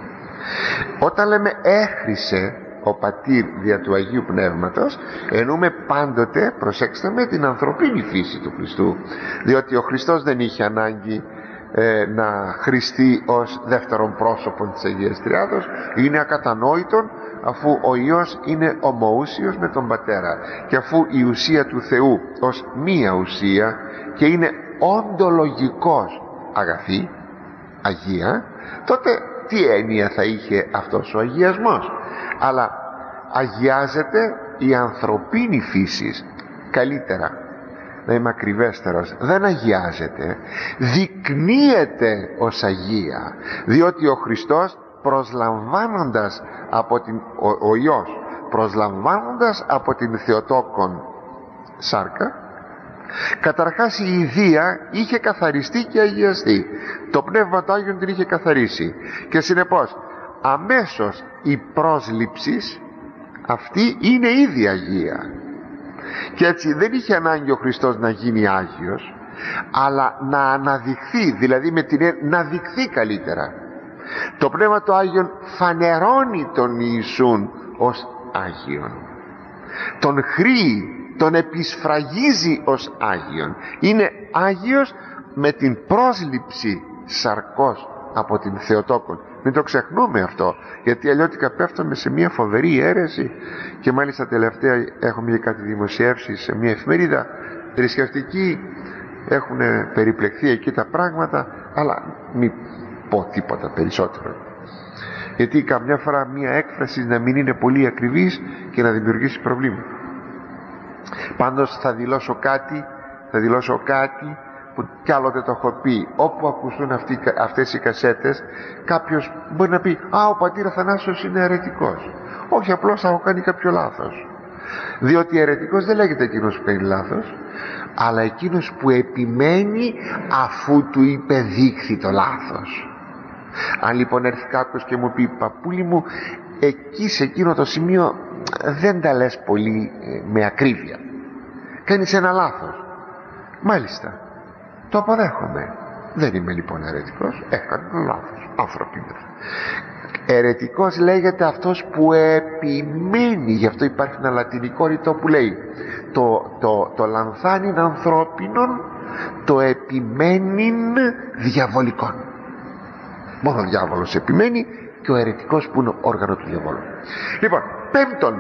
Όταν λέμε έχρισε ο πατήρ δια του Αγίου Πνεύματος, εννοούμε πάντοτε, προσέξτε με, την ανθρωπίνη φύση του Χριστού, διότι ο Χριστός δεν είχε ανάγκη ε, να χρηστεί ως δεύτερον πρόσωπο της Αγίας Τριάδος. Είναι ακατανόητον, αφού ο Υιός είναι ομοούσιος με τον Πατέρα, και αφού η ουσία του Θεού ως μία ουσία και είναι οντολογικός αγαθή, Αγία, τότε τι έννοια θα είχε αυτός ο αγιασμός? Αλλά αγιάζεται η ανθρωπίνη φύση καλύτερα. Να είμαι ακριβέστερος, δεν αγιάζεται, δεικνύεται ως Αγία, διότι ο Χριστός προσλαμβάνοντας από την, ο, ο Υιός προσλαμβάνοντας από την Θεοτόκον σάρκα, καταρχάς η ιδία είχε καθαριστεί και αγιαστεί, το Πνεύμα του Άγιον την είχε καθαρίσει, και συνεπώς αμέσως η πρόσληψη αυτή είναι ήδη Αγία. Και έτσι δεν είχε ανάγκη ο Χριστός να γίνει Άγιος, αλλά να αναδειχθεί, δηλαδή με την έννοια να δειχθεί καλύτερα. Το Πνεύμα του Άγιον φανερώνει τον Ιησούν ως Άγιον, τον χρήει, τον επισφραγίζει ως Άγιον. Είναι Άγιος με την πρόσληψη σαρκός από την Θεοτόκον. Μην το ξεχνούμε αυτό, γιατί αλλιώτικα πέφτουμε σε μια φοβερή αίρεση. Και μάλιστα τελευταία έχουμε κάτι δημοσιεύσει σε μια εφημερίδα θρησκευτική, έχουν περιπλεκθεί εκεί τα πράγματα, αλλά μην πω τίποτα περισσότερο, γιατί καμιά φορά μια έκφραση να μην είναι πολύ ακριβής και να δημιουργήσει προβλήματα. Πάντως θα δηλώσω κάτι, θα δηλώσω κάτι που κι άλλοτε το έχω πει. Όπου ακουστούν αυτοί, αυτές οι κασέτες, κάποιος μπορεί να πει «Α, ο πατήρ Αθανάσιος είναι αιρετικός». Όχι, απλώς θα έχω κάνει κάποιο λάθος. Διότι αιρετικός δεν λέγεται εκείνος που κάνει λάθος, αλλά εκείνος που επιμένει αφού του υπεδείχθη το λάθος. Αν λοιπόν έρθει κάποιος και μου πει «Παππούλη μου, εκεί σε εκείνο το σημείο δεν τα λες πολύ ε, με ακρίβεια, κάνεις ένα λάθος», μάλιστα, το αποδέχομαι. Δεν είμαι λοιπόν αιρετικός, έκανα ένα λάθος, άνθρωποι είναι. Αιρετικός λέγεται αυτός που επιμένει. Γι' αυτό υπάρχει ένα λατινικό ρητό που λέει το, το, το λανθάνιν ανθρώπινον, το επιμένειν διαβολικών. Μόνο ο διάβολος επιμένει και ο αιρετικός που είναι όργανο του διαβόλου. Λοιπόν, πέμπτον,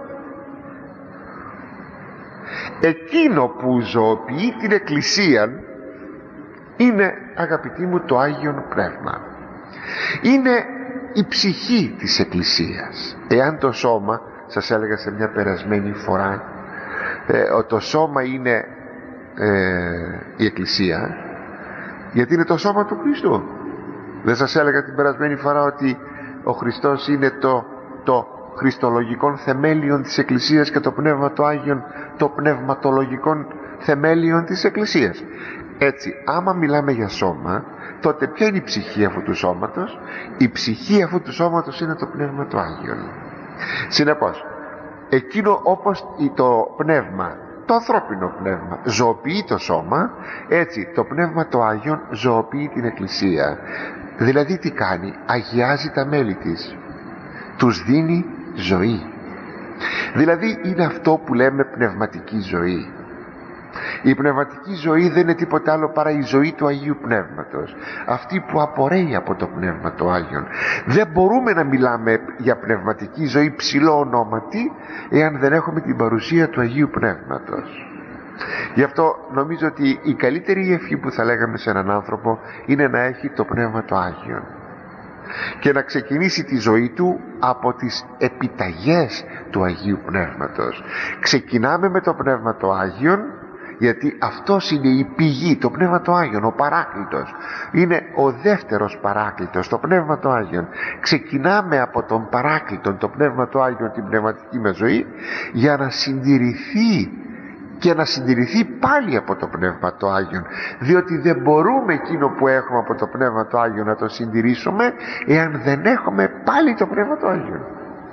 εκείνο που ζωοποιεί την Εκκλησία είναι, αγαπητοί μου, το Άγιον Πνεύμα. Είναι η ψυχή της Εκκλησίας. Εάν το σώμα, σας έλεγα σε μια περασμένη φορά, ε, το σώμα είναι ε, η Εκκλησία, Γιατί είναι το σώμα του Χριστού. Δεν σας έλεγα την περασμένη φορά ότι ο Χριστός είναι το, το χριστολογικόν θεμέλιον της Εκκλησίας και το Πνεύμα το Άγιον το πνευματολογικόν θεμέλιον της Εκκλησίας. Έτσι, άμα μιλάμε για σώμα, τότε ποια είναι η ψυχή αυτού του σώματος? Η ψυχή αυτού του σώματος είναι το Πνεύμα το Άγιον. Συνεπώς, εκείνο όπως το πνεύμα, το ανθρώπινο πνεύμα ζωοποιεί το σώμα, έτσι το Πνεύμα το Άγιον ζωοποιεί την Εκκλησία. Δηλαδή τι κάνει? Αγιάζει τα μέλη της, τους δίνει ζωή. Δηλαδή είναι αυτό που λέμε πνευματική ζωή. Η πνευματική ζωή δεν είναι τίποτα άλλο παρά η ζωή του Αγίου Πνεύματος, αυτή που απορρέει από το Πνεύμα το Άγιον. Δεν μπορούμε να μιλάμε για πνευματική ζωή ψηλό ονόματι εάν δεν έχουμε την παρουσία του Αγίου Πνεύματος. Γι' αυτό νομίζω ότι η καλύτερη ευχή που θα λέγαμε σε έναν άνθρωπο είναι να έχει το Πνεύμα το Άγιον και να ξεκινήσει τη ζωή του από τις επιταγές του Αγίου Πνεύματος. Ξεκινάμε με το Πνεύμα το Άγιον, γιατί αυτός είναι η πηγή, το Πνεύμα το Άγιον, ο Παράκλητος. Είναι ο δεύτερος Παράκλητος, το Πνεύμα το Άγιον. Ξεκινάμε από τον Παράκλητον, το Πνεύμα το Άγιον, την πνευματική μας ζωή, για να συντηρηθεί και να συντηρηθεί πάλι από το Πνεύμα το Άγιον, διότι δεν μπορούμε εκείνο που έχουμε από το Πνεύμα το Άγιον να το συντηρήσουμε εάν δεν έχουμε πάλι το Πνεύμα το Άγιον.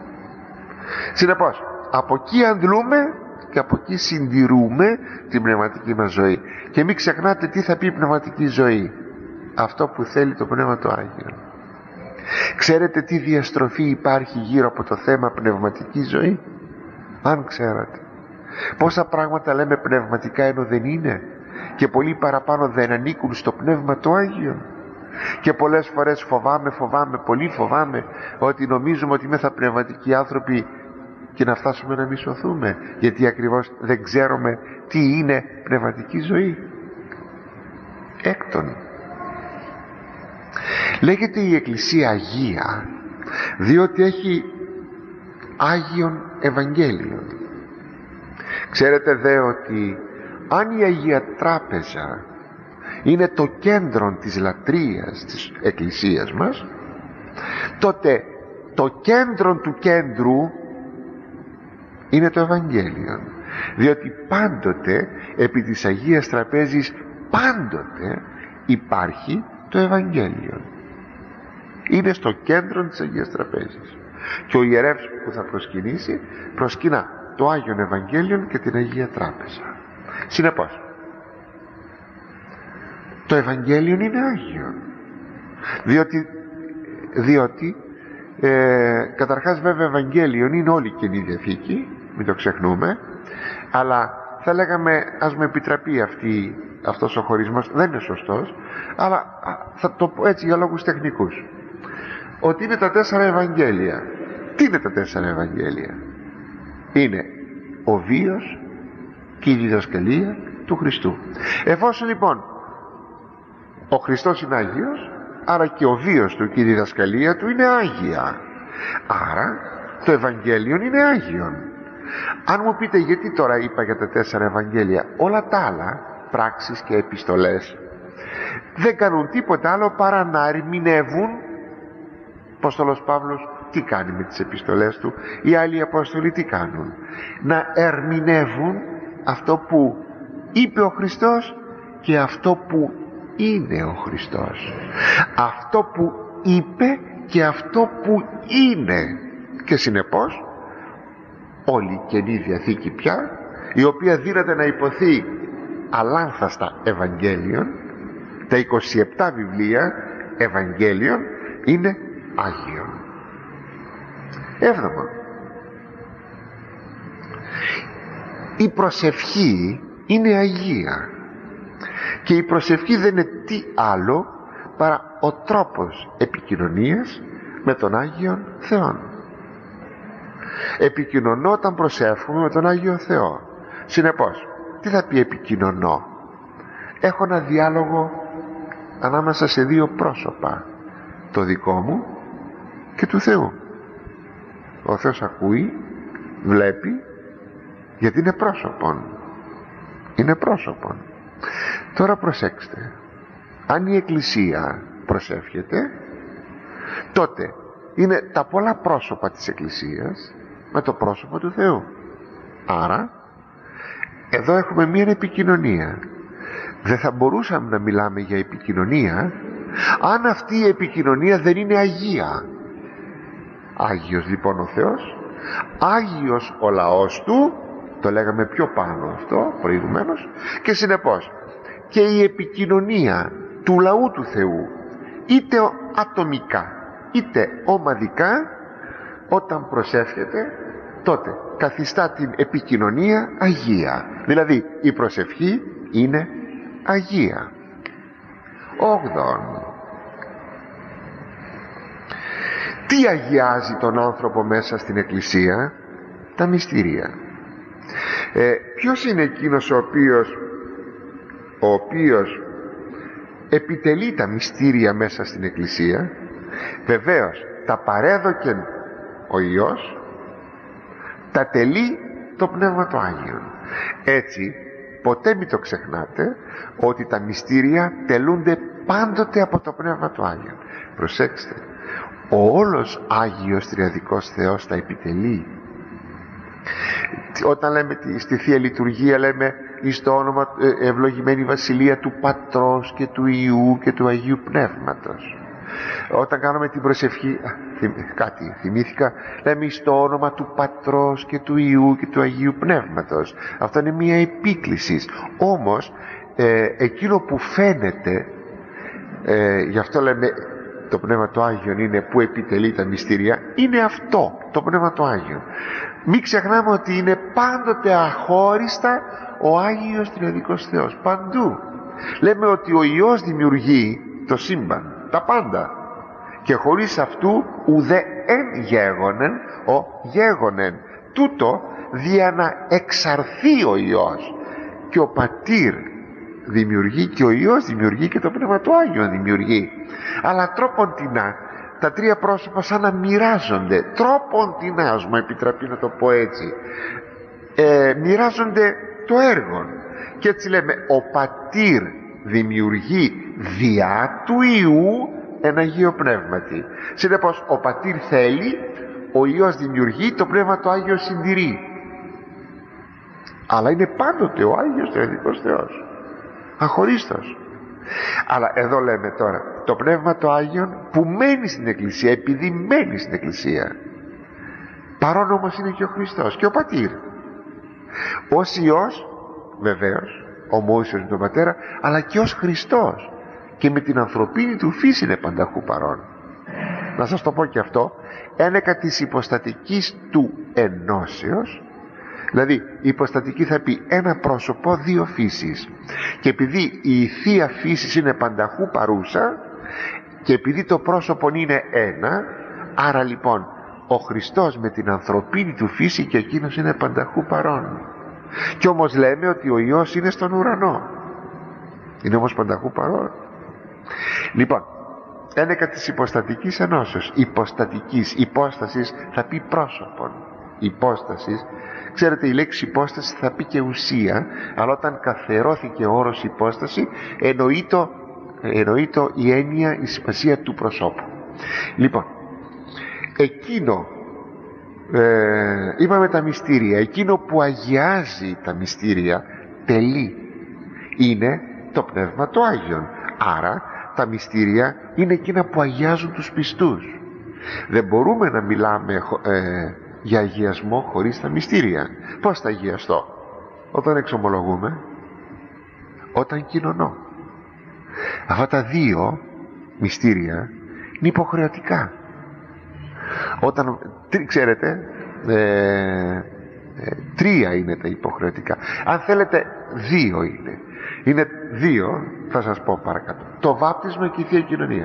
Συνεπώς, από εκεί αντλούμε και από εκεί συντηρούμε την πνευματική μας ζωή. Και μην ξεχνάτε τι θα πει η πνευματική ζωή: αυτό που θέλει το Πνεύμα το Άγιον. Ξέρετε τι διαστροφή υπάρχει γύρω από το θέμα πνευματική ζωή? Αν ξέρατε πόσα πράγματα λέμε πνευματικά ενώ δεν είναι, και πολύ παραπάνω δεν ανήκουν στο Πνεύμα το Άγιο. Και πολλές φορές φοβάμαι, φοβάμαι, πολύ φοβάμαι ότι νομίζουμε ότι είμαστε πνευματικοί άνθρωποι και να φτάσουμε να μη σωθούμε, γιατί ακριβώς δεν ξέρουμε τι είναι πνευματική ζωή. Έκτον, λέγεται η Εκκλησία Αγία διότι έχει Άγιον Ευαγγέλιον. Ξέρετε δε ότι αν η Αγία Τράπεζα είναι το κέντρο της λατρείας της Εκκλησίας μας, τότε το κέντρο του κέντρου είναι το Ευαγγέλιο, διότι πάντοτε επί της Αγίας Τραπέζης πάντοτε υπάρχει το Ευαγγέλιο. Είναι στο κέντρο της Αγίας Τραπέζης και ο ιερεύς που θα προσκυνήσει προσκυνά το Άγιον Ευαγγέλιο και την Αγία Τράπεζα. Συνεπώς, το Ευαγγέλιο είναι Άγιο, διότι, διότι ε, καταρχάς βέβαια Ευαγγέλιο είναι όλη η Καινή Διαθήκη, μην το ξεχνούμε, αλλά θα λέγαμε, ας με επιτραπεί αυτή, αυτός ο χωρισμός, δεν είναι σωστός, αλλά θα το πω έτσι για λόγους τεχνικούς, ότι είναι τα τέσσερα Ευαγγέλια. Τι είναι τα τέσσερα Ευαγγέλια? Είναι ο βίος και η διδασκαλία του Χριστού. Εφόσον λοιπόν ο Χριστός είναι Άγιος, άρα και ο βίος του και η διδασκαλία του είναι Άγια, άρα το Ευαγγέλιο είναι Άγιον. Αν μου πείτε γιατί τώρα είπα για τα τέσσερα Ευαγγέλια, όλα τα άλλα, πράξεις και επιστολές, δεν κάνουν τίποτα άλλο παρά να ερμηνεύουν. Ο Απόστολος Παύλος τι κάνει με τις επιστολές του, οι άλλοι Απόστολοι τι κάνουν? Να ερμηνεύουν αυτό που είπε ο Χριστός και αυτό που είναι ο Χριστός, αυτό που είπε και αυτό που είναι. Και συνεπώς όλη η Καινή Διαθήκη πια, η οποία δύναται να υποθεί αλάνθαστα Ευαγγέλιον, τα είκοσι επτά βιβλία Ευαγγέλιον είναι Άγιον. Έβδομο, η προσευχή είναι Αγία, και η προσευχή δεν είναι τι άλλο παρά ο τρόπος επικοινωνίας με τον Άγιον Θεόν. Επικοινωνώ όταν προσεύχομαι με τον Άγιο Θεό. Συνεπώς, τι θα πει επικοινωνώ? Έχω ένα διάλογο ανάμεσα σε δύο πρόσωπα, το δικό μου και του Θεού. Ο Θεός ακούει, βλέπει, γιατί είναι πρόσωπον. Είναι πρόσωπον. Τώρα προσέξτε, Αν η Εκκλησία προσεύχεται, τότε είναι τα πολλά πρόσωπα της Εκκλησίας με το πρόσωπο του Θεού. Άρα εδώ έχουμε μία επικοινωνία. Δεν θα μπορούσαμε να μιλάμε για επικοινωνία αν αυτή η επικοινωνία δεν είναι αγία. Άγιος λοιπόν ο Θεός, άγιος ο λαός του, το λέγαμε πιο πάνω αυτό προηγουμένως, και συνεπώς και η επικοινωνία του λαού του Θεού, είτε ατομικά είτε ομαδικά, όταν προσεύχεται, τότε καθιστά την επικοινωνία αγία. Δηλαδή η προσευχή είναι αγία. Όγδον, τι αγιάζει τον άνθρωπο μέσα στην Εκκλησία? Τα μυστήρια. ε, Ποιος είναι εκείνος ο οποίος ο οποίος επιτελεί τα μυστήρια μέσα στην Εκκλησία? Βεβαίως τα παρέδοκεν ο Υιός, τα τελεί το Πνεύμα το Άγιον. Έτσι ποτέ μην το ξεχνάτε ότι τα μυστήρια τελούνται πάντοτε από το Πνεύμα το Άγιον. Προσέξτε, ο όλος Άγιος Τριαδικός Θεός τα επιτελεί. Όταν λέμε στη Θεία Λειτουργία, λέμε εις το όνομα ευλογημένη βασιλεία του Πατρός και του Υιού και του Αγίου Πνεύματος. Όταν κάνουμε την προσευχή, κάτι θυμήθηκα, λέμε εις το όνομα του Πατρός και του Υιού και του Αγίου Πνεύματος. Αυτό είναι μία επίκληση. Όμως ε, εκείνο που φαίνεται, ε, γι' αυτό λέμε το Πνεύμα το Άγιον είναι που επιτελεί τα μυστήρια, είναι αυτό το Πνεύμα το Άγιον. Μην ξεχνάμε ότι είναι πάντοτε αχώριστα ο Άγιος Τριαδικός Θεός, παντού. Λέμε ότι ο Υιός δημιουργεί το σύμπαν, τα πάντα, και χωρίς αυτού ουδέ εν γέγονεν ο γέγονεν. Τούτο δια να εξαρθεί ο Υιός, και ο Πατήρ δημιουργεί και ο Υιός δημιουργεί και το Πνεύμα του Άγιον δημιουργεί, αλλά τρόπον τεινά τα τρία πρόσωπα σαν να μοιράζονται, τρόπον τεινά, ας μου επιτραπεί να το πω έτσι, ε, μοιράζονται το έργο, και έτσι λέμε ο Πατήρ δημιουργεί διά του Υιού εν Αγίο Πνεύματι. Συνεπώς ο Πατήρ θέλει, ο Υιός δημιουργεί, το Πνεύμα το Άγιο συντηρεί, αλλά είναι πάντοτε ο Άγιος Τριαδικός Θεός, αχωρίστος. Αλλά εδώ λέμε τώρα το Πνεύμα το Άγιον που μένει στην Εκκλησία, επειδή μένει στην Εκκλησία, παρόν όμως είναι και ο Χριστός και ο Πατήρ, ως Υιός βεβαίως ομοούσιος με τον Πατέρα, αλλά και ως Χριστός, και με την ανθρωπίνη του φύση είναι πανταχού παρόν. Να σας το πω και αυτό, ένεκα της υποστατικής του ενώσεως, δηλαδή η υποστατική θα πει ένα πρόσωπο, δύο φύσεις, και επειδή η θεία φύση είναι πανταχού παρούσα και επειδή το πρόσωπο είναι ένα, άρα λοιπόν ο Χριστός με την ανθρωπίνη του φύση και εκείνος είναι πανταχού παρόν. Κι όμως λέμε ότι ο Υιός είναι στον ουρανό, είναι όμως πανταχού παρόν. Λοιπόν, ένεκα της υποστατικής ενώσεως, υποστατικής, υπόστασης θα πει πρόσωπον, υπόστασης. Ξέρετε, η λέξη υπόσταση θα πει και ουσία, αλλά όταν καθερώθηκε ο όρος υπόσταση εννοεί το, εννοεί το η έννοια, η σημασία του προσώπου. Λοιπόν, εκείνο ε, είπαμε τα μυστήρια, εκείνο που αγιάζει τα μυστήρια, τελεί, είναι το Πνεύμα το Άγιον. Άρα τα μυστήρια είναι εκείνα που αγιάζουν τους πιστούς. Δεν μπορούμε να μιλάμε ε, για αγιασμό χωρίς τα μυστήρια. Πώς θα αγιαστώ? Όταν εξομολογούμε, όταν κοινωνώ. Αυτά τα δύο μυστήρια είναι υποχρεωτικά. Όταν, τρι, ξέρετε, ε, ε, τρία είναι τα υποχρεωτικά. Αν θέλετε δύο είναι. Είναι δύο, θα σας πω παρακάτω. Το βάπτισμα και η Θεία Κοινωνία.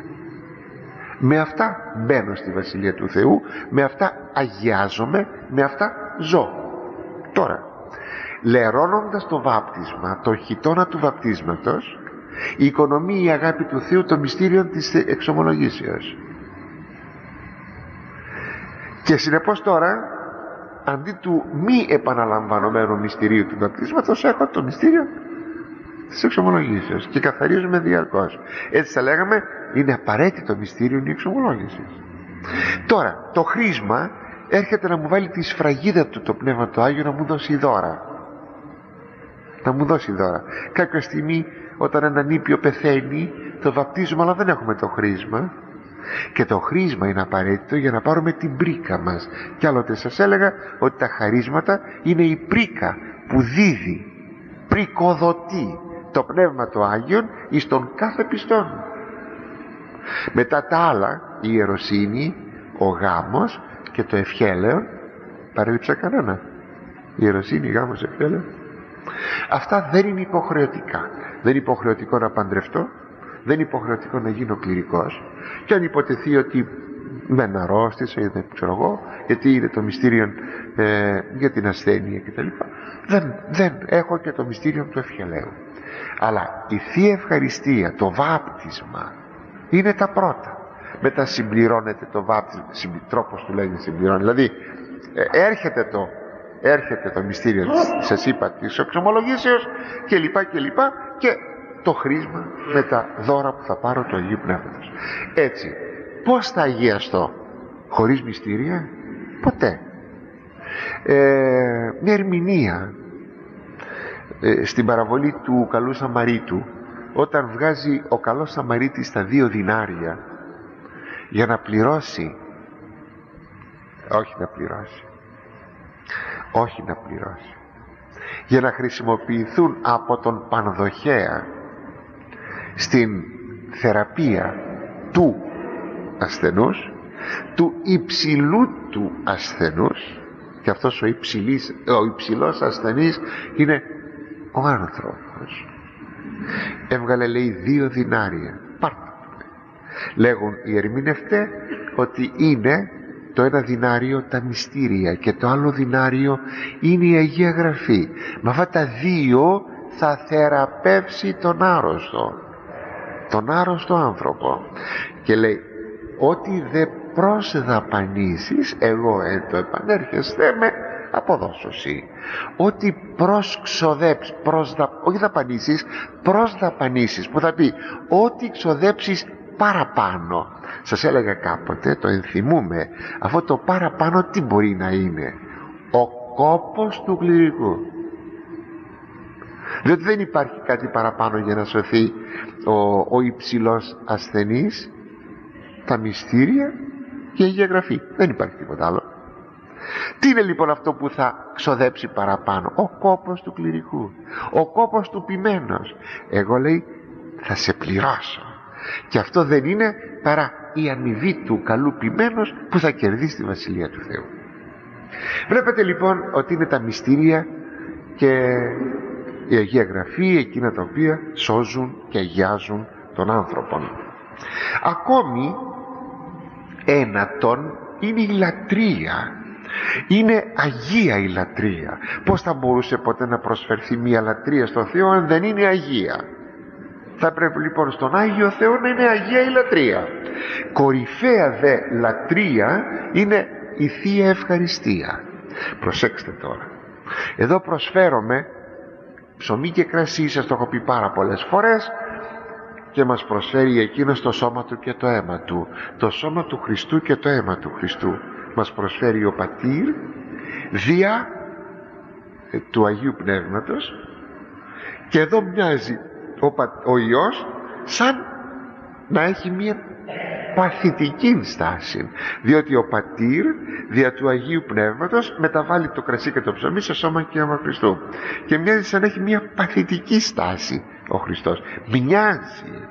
Με αυτά μπαίνω στη Βασιλεία του Θεού, με αυτά αγιάζομαι, με αυτά ζω. Τώρα, λερώνοντας το βάπτισμα, το χιτώνα του βαπτίσματος, οικονομεί η αγάπη του Θεού το μυστήριο της εξομολογήσεως. Και συνεπώς τώρα, αντί του μη επαναλαμβανωμένου μυστηρίου του βαπτίσματος, έχω το μυστήριο της εξομολογήσεως και καθαρίζουμε διαρκώς. Έτσι θα λέγαμε, είναι απαραίτητο μυστήριο η εξομολόγηση. Τώρα το χρήσμα έρχεται να μου βάλει τη σφραγίδα του το Πνεύμα το Άγιο, να μου δώσει δώρα, να μου δώσει δώρα. Κάποια στιγμή όταν ένα νήπιο πεθαίνει το βαπτίζουμε, αλλά δεν έχουμε το χρήσμα, και το χρήσμα είναι απαραίτητο για να πάρουμε την πρίκα μας. Κι άλλοτε σας έλεγα ότι τα χαρίσματα είναι η πρίκα που δίδει, πρικοδοτεί το Πνεύμα το Άγιον εις τον κάθε πιστόν. Μετά τα άλλα, η ιεροσύνη, ο γάμος και το ευχέλεον, παρέλειψα κανένα? Η ιεροσύνη, γάμος, ευχέλεον, αυτά δεν είναι υποχρεωτικά. Δεν είναι υποχρεωτικό να παντρευτώ, δεν είναι υποχρεωτικό να γίνω κληρικός, και αν υποτεθεί ότι με αρρώστησα ή δεν ξέρω εγώ, γιατί είναι το μυστήριο ε, για την ασθένεια κτλ. Δεν, δεν έχω και το μυστήριο του ευχελαίου. Αλλά η Θεία Ευχαριστία, το βάπτισμα, είναι τα πρώτα. Μετά συμπληρώνεται το βάπτισμα, τρόπος του λέγει συμπληρώνει, δηλαδή ε, έρχεται το έρχεται το μυστήριο, σας είπα, της εξομολογήσεως και λοιπά και λοιπά, και το χρήσμα με τα δώρα που θα πάρω του Αγίου Πνεύματος. Έτσι, πώς θα αγιαστώ χωρίς μυστήρια? Ποτέ. Ε, μια ερμηνεία ε, στην παραβολή του καλού Σαμαρίτου, όταν βγάζει ο καλός Σαμαρίτης τα δύο δινάρια για να πληρώσει, όχι να πληρώσει όχι να πληρώσει για να χρησιμοποιηθούν από τον πανδοχέα στην θεραπεία του ασθενούς, του υψηλού του ασθενούς, και αυτός ο, υψηλής, ο υψηλός ασθενής είναι ο άνθρωπος. Έβγαλε, λέει, δύο δινάρια, πάρτε. Λέγουν οι ερμηνευτές ότι είναι το ένα δινάριο τα μυστήρια και το άλλο δινάριο είναι η Αγία Γραφή. Με αυτά τα δύο θα θεραπεύσει τον άρρωστο, τον άρρωστο άνθρωπο. Και λέει, ό,τι δε προσδαπανίσεις, εγώ εν το επανέρχεστε με αποδώσωση. Ό,τι προσξοδέψεις, προσδα... όχι δαπανίσεις, προσδαπανίσεις, που θα πει ό,τι ξοδέψεις παραπάνω. Σας έλεγα κάποτε, το ενθυμούμε, αυτό το παραπάνω τι μπορεί να είναι? Ο κόπος του κληρικού. Διότι δεν υπάρχει κάτι παραπάνω για να σωθεί ο, ο υψηλός ασθενής, τα μυστήρια και η Αγία Γραφή. Δεν υπάρχει τίποτα άλλο. Τι είναι λοιπόν αυτό που θα ξοδέψει παραπάνω? Ο κόπος του κληρικού, ο κόπος του ποιμένος. Εγώ, λέει, θα σε πληρώσω, και αυτό δεν είναι παρά η αμοιβή του καλού ποιμένος που θα κερδίσει τη Βασιλεία του Θεού. Βλέπετε λοιπόν ότι είναι τα μυστήρια και η Αγία Γραφή εκείνα τα οποία σώζουν και αγιάζουν τον άνθρωπο. Ακόμη ένατον είναι η λατρεία. Είναι αγία η λατρεία. Πώς θα μπορούσε ποτέ να προσφερθεί μια λατρεία στο Θεό αν δεν είναι αγία? Θα πρέπει λοιπόν στον Άγιο Θεό να είναι αγία η λατρεία. Κορυφαία δε λατρεία είναι η Θεία Ευχαριστία. Προσέξτε τώρα, εδώ προσφέρομαι ψωμί και κρασί, σας το έχω πει πάρα πολλές φορές, και μας προσφέρει εκείνος το σώμα του και το αίμα του, το σώμα του Χριστού και το αίμα του Χριστού. Μας προσφέρει ο Πατήρ δια του Αγίου Πνεύματος, και εδώ μοιάζει ο, Πα, ο Υιός σαν να έχει μια παθητική στάση, διότι ο Πατήρ δια του Αγίου Πνεύματος μεταβάλλει το κρασί και το ψωμί σε σώμα και αίμα Χριστού, και μοιάζει σαν να έχει μια παθητική στάση ο Χριστός. Μοιάζει.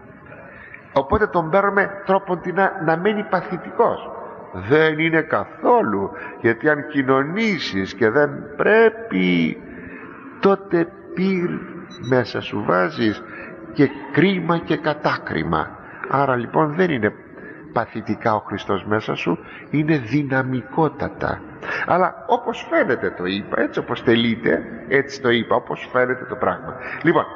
Οπότε τον παίρνουμε τρόποντινά να μένει παθητικός. Δεν είναι καθόλου, γιατί αν κοινωνήσεις και δεν πρέπει, τότε πυρ μέσα σου βάζεις και κρίμα και κατάκριμα. Άρα λοιπόν δεν είναι παθητικά ο Χριστός μέσα σου, είναι δυναμικότατα. Αλλά όπως φαίνεται το είπα, έτσι όπως τελείται, έτσι το είπα, όπως φαίνεται το πράγμα. Λοιπόν,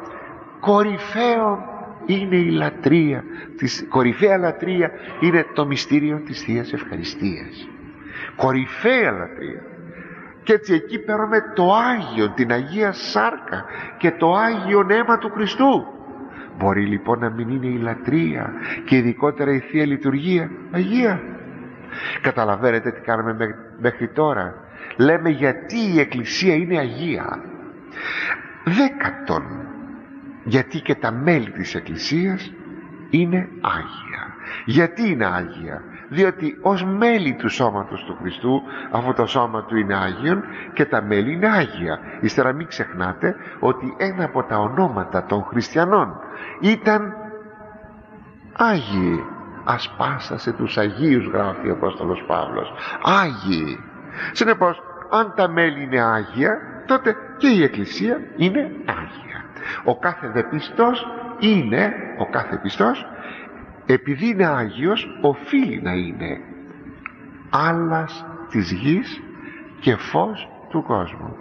κορυφαίο είναι η λατρεία, της, κορυφαία λατρεία είναι το μυστήριο της Θείας Ευχαριστίας. Κορυφαία λατρεία. Και έτσι εκεί παίρνουμε το Άγιο, την Αγία Σάρκα και το Άγιο Αίμα του Χριστού. Μπορεί λοιπόν να μην είναι η λατρεία και ειδικότερα η Θεία Λειτουργία Αγία? Καταλαβαίνετε τι κάναμε μέχρι τώρα? Λέμε γιατί η Εκκλησία είναι Αγία. Δέκατον, γιατί και τα μέλη της Εκκλησίας είναι Άγια. Γιατί είναι Άγια? Διότι ως μέλη του σώματος του Χριστού, αφού το σώμα του είναι Άγιον και τα μέλη είναι Άγια. Ύστερα μην ξεχνάτε ότι ένα από τα ονόματα των χριστιανών ήταν Άγιοι. Ασπάσασε τους Αγίους, γράφει ο Απόστολος Παύλος. Άγιοι. Συνεπώς, αν τα μέλη είναι Άγια, τότε και η Εκκλησία είναι Άγια. Ο κάθε δε πιστός είναι, ο κάθε πιστός, επειδή είναι Άγιος, οφείλει να είναι άλας της γης και φως του κόσμου.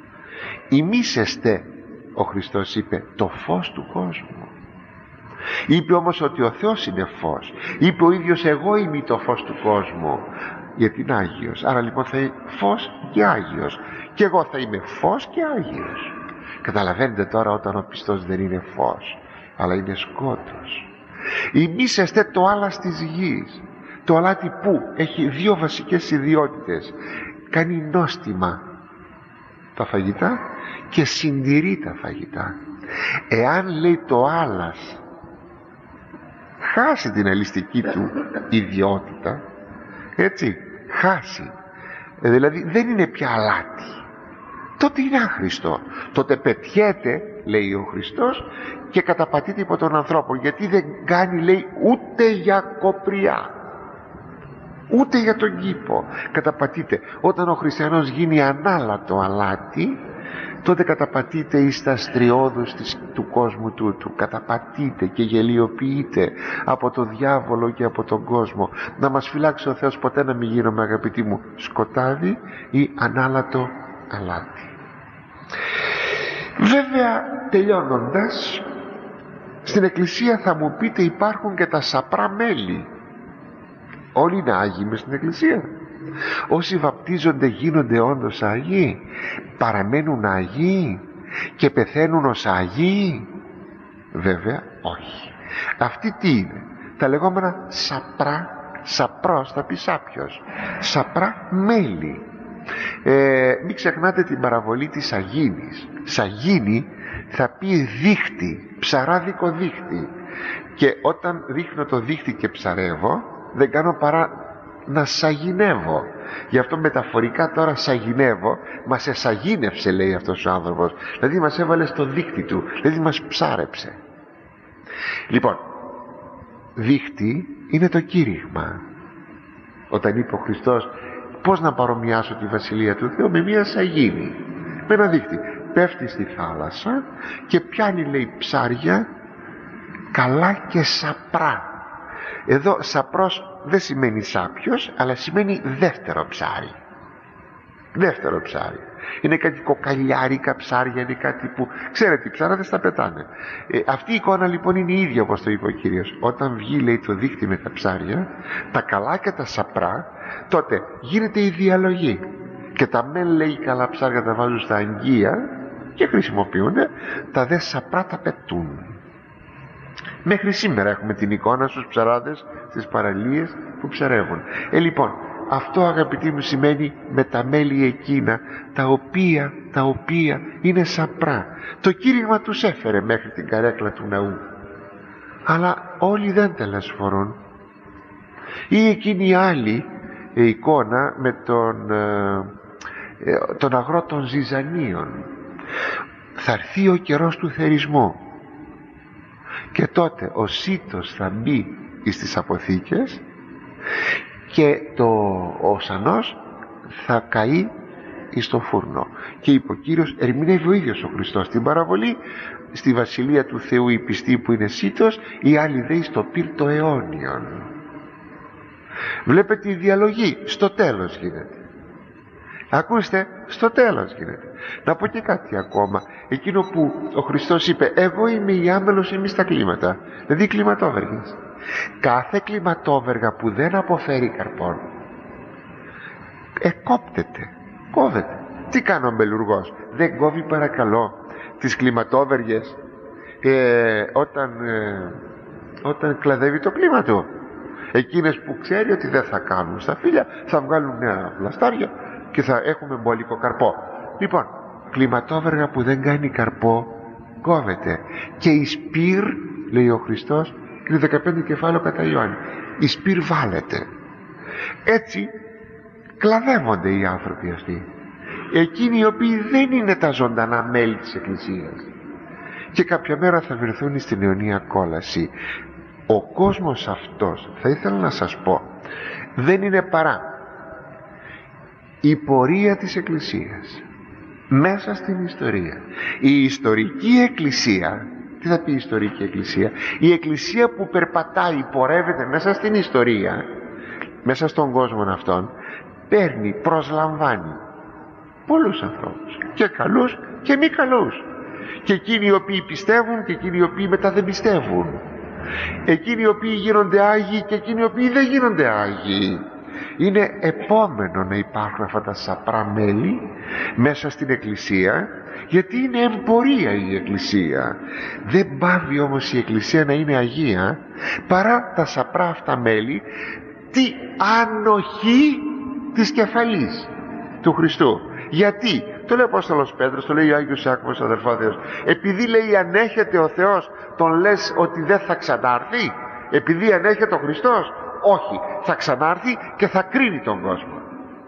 Ημίσεστε, ο Χριστός είπε, το φως του κόσμου. Είπε όμως ότι ο Θεός είναι φως. Είπε ο ίδιος, εγώ είμαι το φως του κόσμου, γιατί είναι Άγιος. Άρα λοιπόν θα είναι φως και Άγιος. Και εγώ θα είμαι φως και Άγιος. Καταλαβαίνετε τώρα, όταν ο πιστός δεν είναι φως, αλλά είναι σκότος. Ημίσεστε το άλας της γης. Το αλάτι που έχει δύο βασικές ιδιότητες: κάνει νόστιμα τα φαγητά και συντηρεί τα φαγητά. Εάν, λέει, το άλας χάσει την ελιστική του ιδιότητα, έτσι, χάσει, ε, δηλαδή δεν είναι πια αλάτι, τότε είναι άχρηστο. Τότε πετιέται, λέει ο Χριστός, και καταπατείται υπό τον ανθρώπο, γιατί δεν κάνει, λέει, ούτε για κοπριά, ούτε για τον κήπο. Καταπατείται. Όταν ο χριστιανός γίνει ανάλατο αλάτι, τότε καταπατείται εις τα στριώδους της, του κόσμου τούτου. Καταπατείται και γελιοποιείται από τον διάβολο και από τον κόσμο. Να μας φυλάξει ο Θεός ποτέ να μην γίνουμε, αγαπητοί μου, σκοτάδι ή ανάλατο αλάτι. Βέβαια, τελειώνοντας, στην Εκκλησία θα μου πείτε, υπάρχουν και τα σαπρά μέλη. Όλοι είναι Άγιοι μες στην Εκκλησία? Όσοι βαπτίζονται γίνονται όντως Άγιοι? Παραμένουν Άγιοι και πεθαίνουν ως Άγιοι? Βέβαια όχι. Αυτοί τι είναι? Τα λεγόμενα σαπρά, σαπρός θα πει σάπιος, σαπρά μέλη. ε, Μην ξεχνάτε την παραβολή της Αγίνης. Σαγίνη θα πει δίχτυ, ψαράδικο δίχτυ. Και όταν ρίχνω το δίχτυ και ψαρεύω, δεν κάνω παρά να σαγηνεύω. Γι' αυτό μεταφορικά τώρα σαγηνεύω. Μας εσαγίνευσε, λέει αυτός ο άνθρωπος. Δηλαδή μας έβαλε στο δίχτυ του, δηλαδή μας ψάρεψε. Λοιπόν, δίχτυ είναι το κήρυγμα. Όταν είπε ο Χριστός, πώς να παρομοιάσω τη Βασιλεία του Θεού? Με μια σαγίνη, με ένα δίχτυ. Πέφτει στη θάλασσα και πιάνει, λέει, ψάρια καλά και σαπρά. Εδώ σαπρός δεν σημαίνει σάπιος, αλλά σημαίνει δεύτερο ψάρι. Δεύτερο ψάρι. Είναι κάτι κοκαλιάρικα ψάρια, είναι κάτι που, ξέρετε, οι ψάραδες τα πετάνε. ε, Αυτή η εικόνα λοιπόν είναι η ίδια, όπως το είπε ο Κύριος. Όταν βγει, λέει, το δίχτυ με τα ψάρια, τα καλά και τα σαπρά, τότε γίνεται η διαλογή. Και τα μεν, λέει, καλά ψάρια τα βάζουν στα αγγεία και χρησιμοποιούνται, τα δε σαπρά τα πετούν. Μέχρι σήμερα έχουμε την εικόνα στους ψαράδες, στις παραλίες που ψαρεύουν. Ε, λοιπόν, αυτό, αγαπητοί μου, σημαίνει με τα μέλη εκείνα τα οποία, τα οποία είναι σαπρά. Το κήρυγμα τους έφερε μέχρι την καρέκλα του ναού, αλλά όλοι δεν τελεσφορούν. Ή εκείνη η άλλη ε, εικόνα με τον, ε, ε, τον αγρό των Ζυζανίων. Θα έρθει ο καιρός του θερισμού και τότε ο σίτος θα μπει στις αποθήκες και το, ο σανός θα καεί στο φούρνο. Και είπε ο Κύριος, ερμηνεύει ο ίδιος ο Χριστός την παραβολή, στη Βασιλεία του Θεού η πιστή που είναι σίτος, η άλλη δε στο πύρτο αιώνιον. Βλέπετε η διαλογή, στο τέλος γίνεται. Ακούστε, στο τέλος γίνεται. Να πω και κάτι ακόμα. Εκείνο που ο Χριστός είπε, εγώ είμαι η άμελος εμείς τα κλίματα, δηλαδή οι κλιματόβεργες. Κάθε κλιματόβεργα που δεν αποφέρει καρπόν εκόπτεται, κόβεται. Τι κάνει ο μπελουργός? Δεν κόβει παρακαλώ τις κλιματόβεργες ε, όταν, ε, όταν κλαδεύει το κλίμα του? Εκείνες που ξέρει ότι δεν θα κάνουν στα φύλλα, θα βγάλουν νέα βλαστάρια και θα έχουμε μπολικό καρπό. Λοιπόν, κλιματόβεργα που δεν κάνει καρπό κόβεται. Και η σπύρ, λέει ο Χριστός, είναι δεκαπέντε κεφάλαιο κατά Ιωάννη, η σπύρ βάλεται. Έτσι κλαδεύονται οι άνθρωποι αυτοί, εκείνοι οι οποίοι δεν είναι τα ζωντανά μέλη της Εκκλησίας, και κάποια μέρα θα βρεθούν στην αιωνία κόλαση. Ο κόσμος αυτός, θα ήθελα να σας πω, δεν είναι παρά η πορεία της Εκκλησίας μέσα στην ιστορία. Η ιστορική Εκκλησία, τι θα πει η ιστορική Εκκλησία? Η Εκκλησία που περπατάει, πορεύεται μέσα στην ιστορία, μέσα στον κόσμο αυτόν, παίρνει, προσλαμβάνει πολλούς ανθρώπους, και καλούς και μη καλούς, και εκείνοι οι οποίοι πιστεύουν και εκείνοι οι οποίοι μετά δεν πιστεύουν, εκείνοι οι οποίοι γίνονται Άγιοι και εκείνοι οι οποίοι δεν γίνονται Άγιοι. Είναι επόμενο να υπάρχουν αυτά τα σαπρά μέλη μέσα στην Εκκλησία, γιατί είναι εμπορία η Εκκλησία. Δεν πάβει όμως η Εκκλησία να είναι Αγία παρά τα σαπρά αυτά μέλη, τι ανοχή της κεφαλής του Χριστού. Γιατί? Το λέει ο Απόστολος Πέτρος, το λέει ο Άγιος Ιάκωβος αδερφόδεος, επειδή λέει ανέχεται ο Θεός, τον λες ότι δεν θα ξανάρθει? Επειδή ανέχεται ο Χριστός? Όχι, θα ξανάρθει και θα κρίνει τον κόσμο,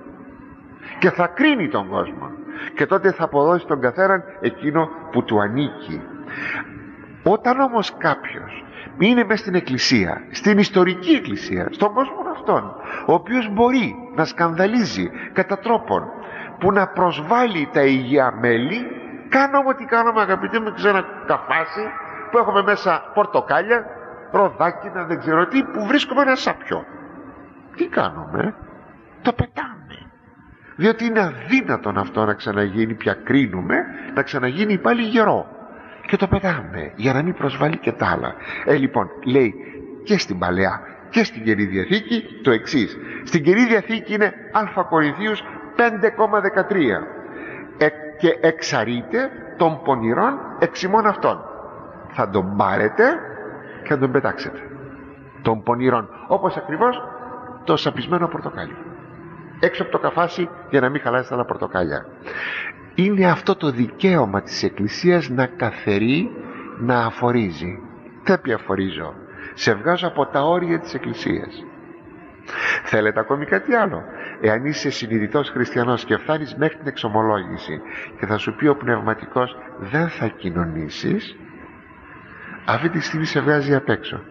και θα κρίνει τον κόσμο, και τότε θα αποδώσει τον καθέναν εκείνο που του ανήκει. Όταν όμως κάποιος είναι μες στην Εκκλησία, στην ιστορική Εκκλησία, στον κόσμο αυτόν, ο οποίος μπορεί να σκανδαλίζει κατά τρόπον που να προσβάλλει τα υγεία μέλη, κάνουμε ό,τι κάνουμε, αγαπητοί μου, ξένα καφάσι που έχουμε μέσα πορτοκάλια, ροδάκινα, δεν ξέρω τι, που βρίσκουμε ένα σάπιο. Τι κάνουμε? Το πετάμε, διότι είναι αδύνατον αυτό να ξαναγίνει, πια κρίνουμε, να ξαναγίνει πάλι γερό, και το πετάμε για να μην προσβάλλει και τα άλλα. Ε, λοιπόν, λέει και στην Παλαιά και στην Καινή Διαθήκη το εξής. Στην Καινή Διαθήκη είναι Α Κορινθίους πέντε δεκατρία, ε, και εξαρείτε των πονηρών εξημών αυτών. Θα τον πάρετε και θα τον πετάξετε, των πονηρών, όπως ακριβώς το σαπισμένο πορτοκάλι έξω από το καφάσι, για να μην χαλάσει τα άλλα πορτοκάλια. Είναι αυτό το δικαίωμα της Εκκλησίας να καθερεί, να αφορίζει. Τι πει αφορίζω? Σε βγάζω από τα όρια της Εκκλησίας. Θέλετε ακόμη κάτι άλλο? Εάν είσαι συνειδητός χριστιανός και φτάνεις μέχρι την εξομολόγηση και θα σου πει ο πνευματικός δεν θα κοινωνήσεις, αυτή τη στιγμή σε βγάζει απ' έξω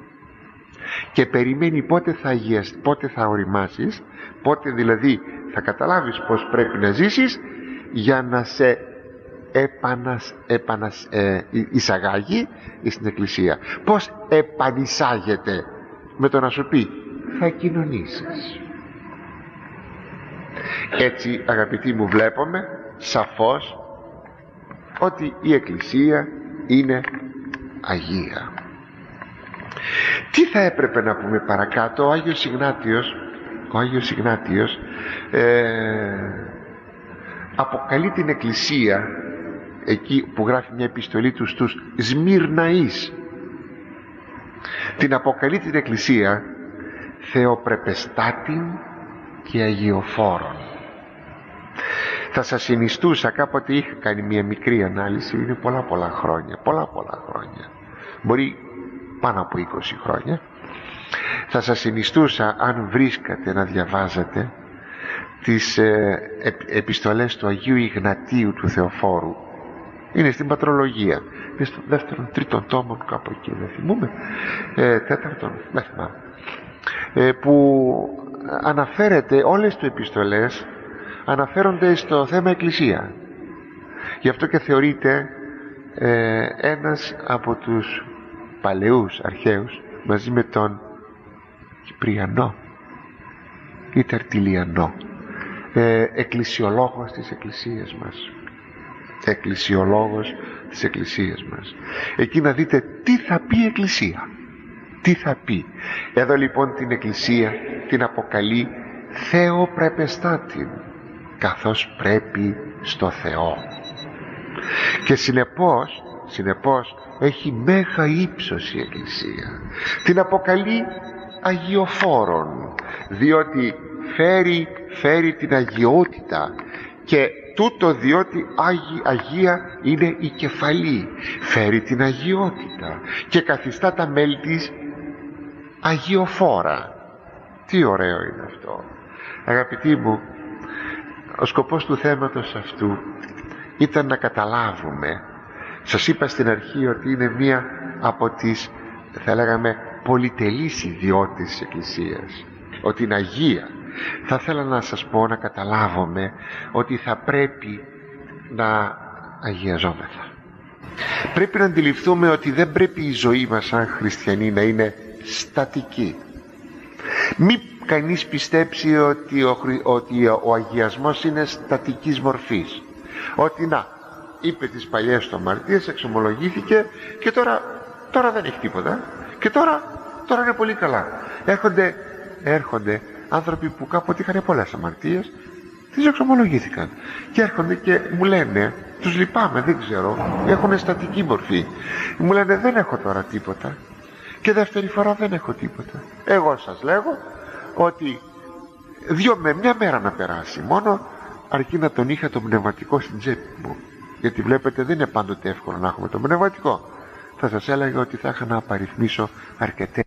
και περιμένει πότε θα αγιαστείς, πότε θα οριμάσεις, πότε δηλαδή θα καταλάβεις πως πρέπει να ζήσεις για να σε επανας, επανας, ε, εισαγάγει στην Εκκλησία. Πως επανεισάγεται? Με το να σου πει θα κοινωνήσεις. Έτσι, αγαπητοί μου, βλέπουμε σαφώς ότι η Εκκλησία είναι Αγία. Τι θα έπρεπε να πούμε παρακάτω? Ο Άγιος Ιγνάτιος, ο Άγιος Ιγνάτιος ε, αποκαλεί την Εκκλησία, εκεί που γράφει μια επιστολή του στους Σμυρναείς, την αποκαλεί την Εκκλησία θεοπρεπεστάτην και αγιοφόρον. Θα σας συνιστούσα, κάποτε είχα κάνει μια μικρή ανάλυση, είναι πολλά πολλά χρόνια, πολλά πολλά χρόνια, μπορεί πάνω από είκοσι χρόνια. Θα σας συνιστούσα, αν βρίσκατε, να διαβάζετε τις ε, επιστολές του Αγίου Ιγνατίου του Θεοφόρου. Είναι στην Πατρολογία, είναι στο δεύτερον, τρίτον τόμο, κάπου εκεί, δεν θυμούμαι, ε, τέταρτον, δεν θυμάμαι, ε, που αναφέρεται, όλες του επιστολές αναφέρονται στο θέμα Εκκλησία. Γι' αυτό και θεωρείται ε, ένας από τους παλαιούς αρχαίους, μαζί με τον Κυπριανό ή Ταρτιλιανό, ε, εκκλησιολόγος της Εκκλησίας μας. Εκκλησιολόγος της Εκκλησίας μας. Εκεί να δείτε τι θα πει η Εκκλησία, τι θα πει. Εδώ λοιπόν την Εκκλησία την αποκαλεί θεοπρεπεστάτην. καθώς πρέπει στο Θεό. Και συνεπώς, συνεπώς έχει μέγα ύψος η Εκκλησία. Την αποκαλεί αγιοφόρον, διότι φέρει, φέρει την αγιότητα, και τούτο διότι Άγι, Αγία είναι η κεφαλή, φέρει την αγιότητα και καθιστά τα μέλη της αγιοφόρα. Τι ωραίο είναι αυτό, αγαπητοί μου. Ο σκοπός του θέματος αυτού ήταν να καταλάβουμε, σας είπα στην αρχή ότι είναι μία από τις, θα λέγαμε, πολυτελείς ιδιότητες της Εκκλησίας, ότι είναι Αγία. Θα ήθελα να σας πω, να καταλάβουμε ότι θα πρέπει να αγιαζόμεθα. Πρέπει να αντιληφθούμε ότι δεν πρέπει η ζωή μας σαν χριστιανοί να είναι στατική. Μη κανείς πιστέψει ότι ο, ότι ο αγιασμός είναι στατικής μορφής, ότι να, είπε τις παλιές του αμαρτίες, εξομολογήθηκε και τώρα, τώρα δεν έχει τίποτα και τώρα, τώρα είναι πολύ καλά. Έρχονται, έρχονται άνθρωποι που κάποτε είχαν πολλές αμαρτίες, τις εξομολογήθηκαν και έρχονται και μου λένε, τους λυπάμαι, δεν ξέρω, έχουν στατική μορφή, μου λένε δεν έχω τώρα τίποτα και δεύτερη φορά δεν έχω τίποτα. Εγώ σας λέγω ότι δυο με μια μέρα να περάσει μόνο, αρκεί να τον είχα το πνευματικό στην τσέπη μου, γιατί βλέπετε δεν είναι πάντοτε εύκολο να έχουμε το πνευματικό. Θα σας έλεγα ότι θα είχα να απαριθμίσω αρκετές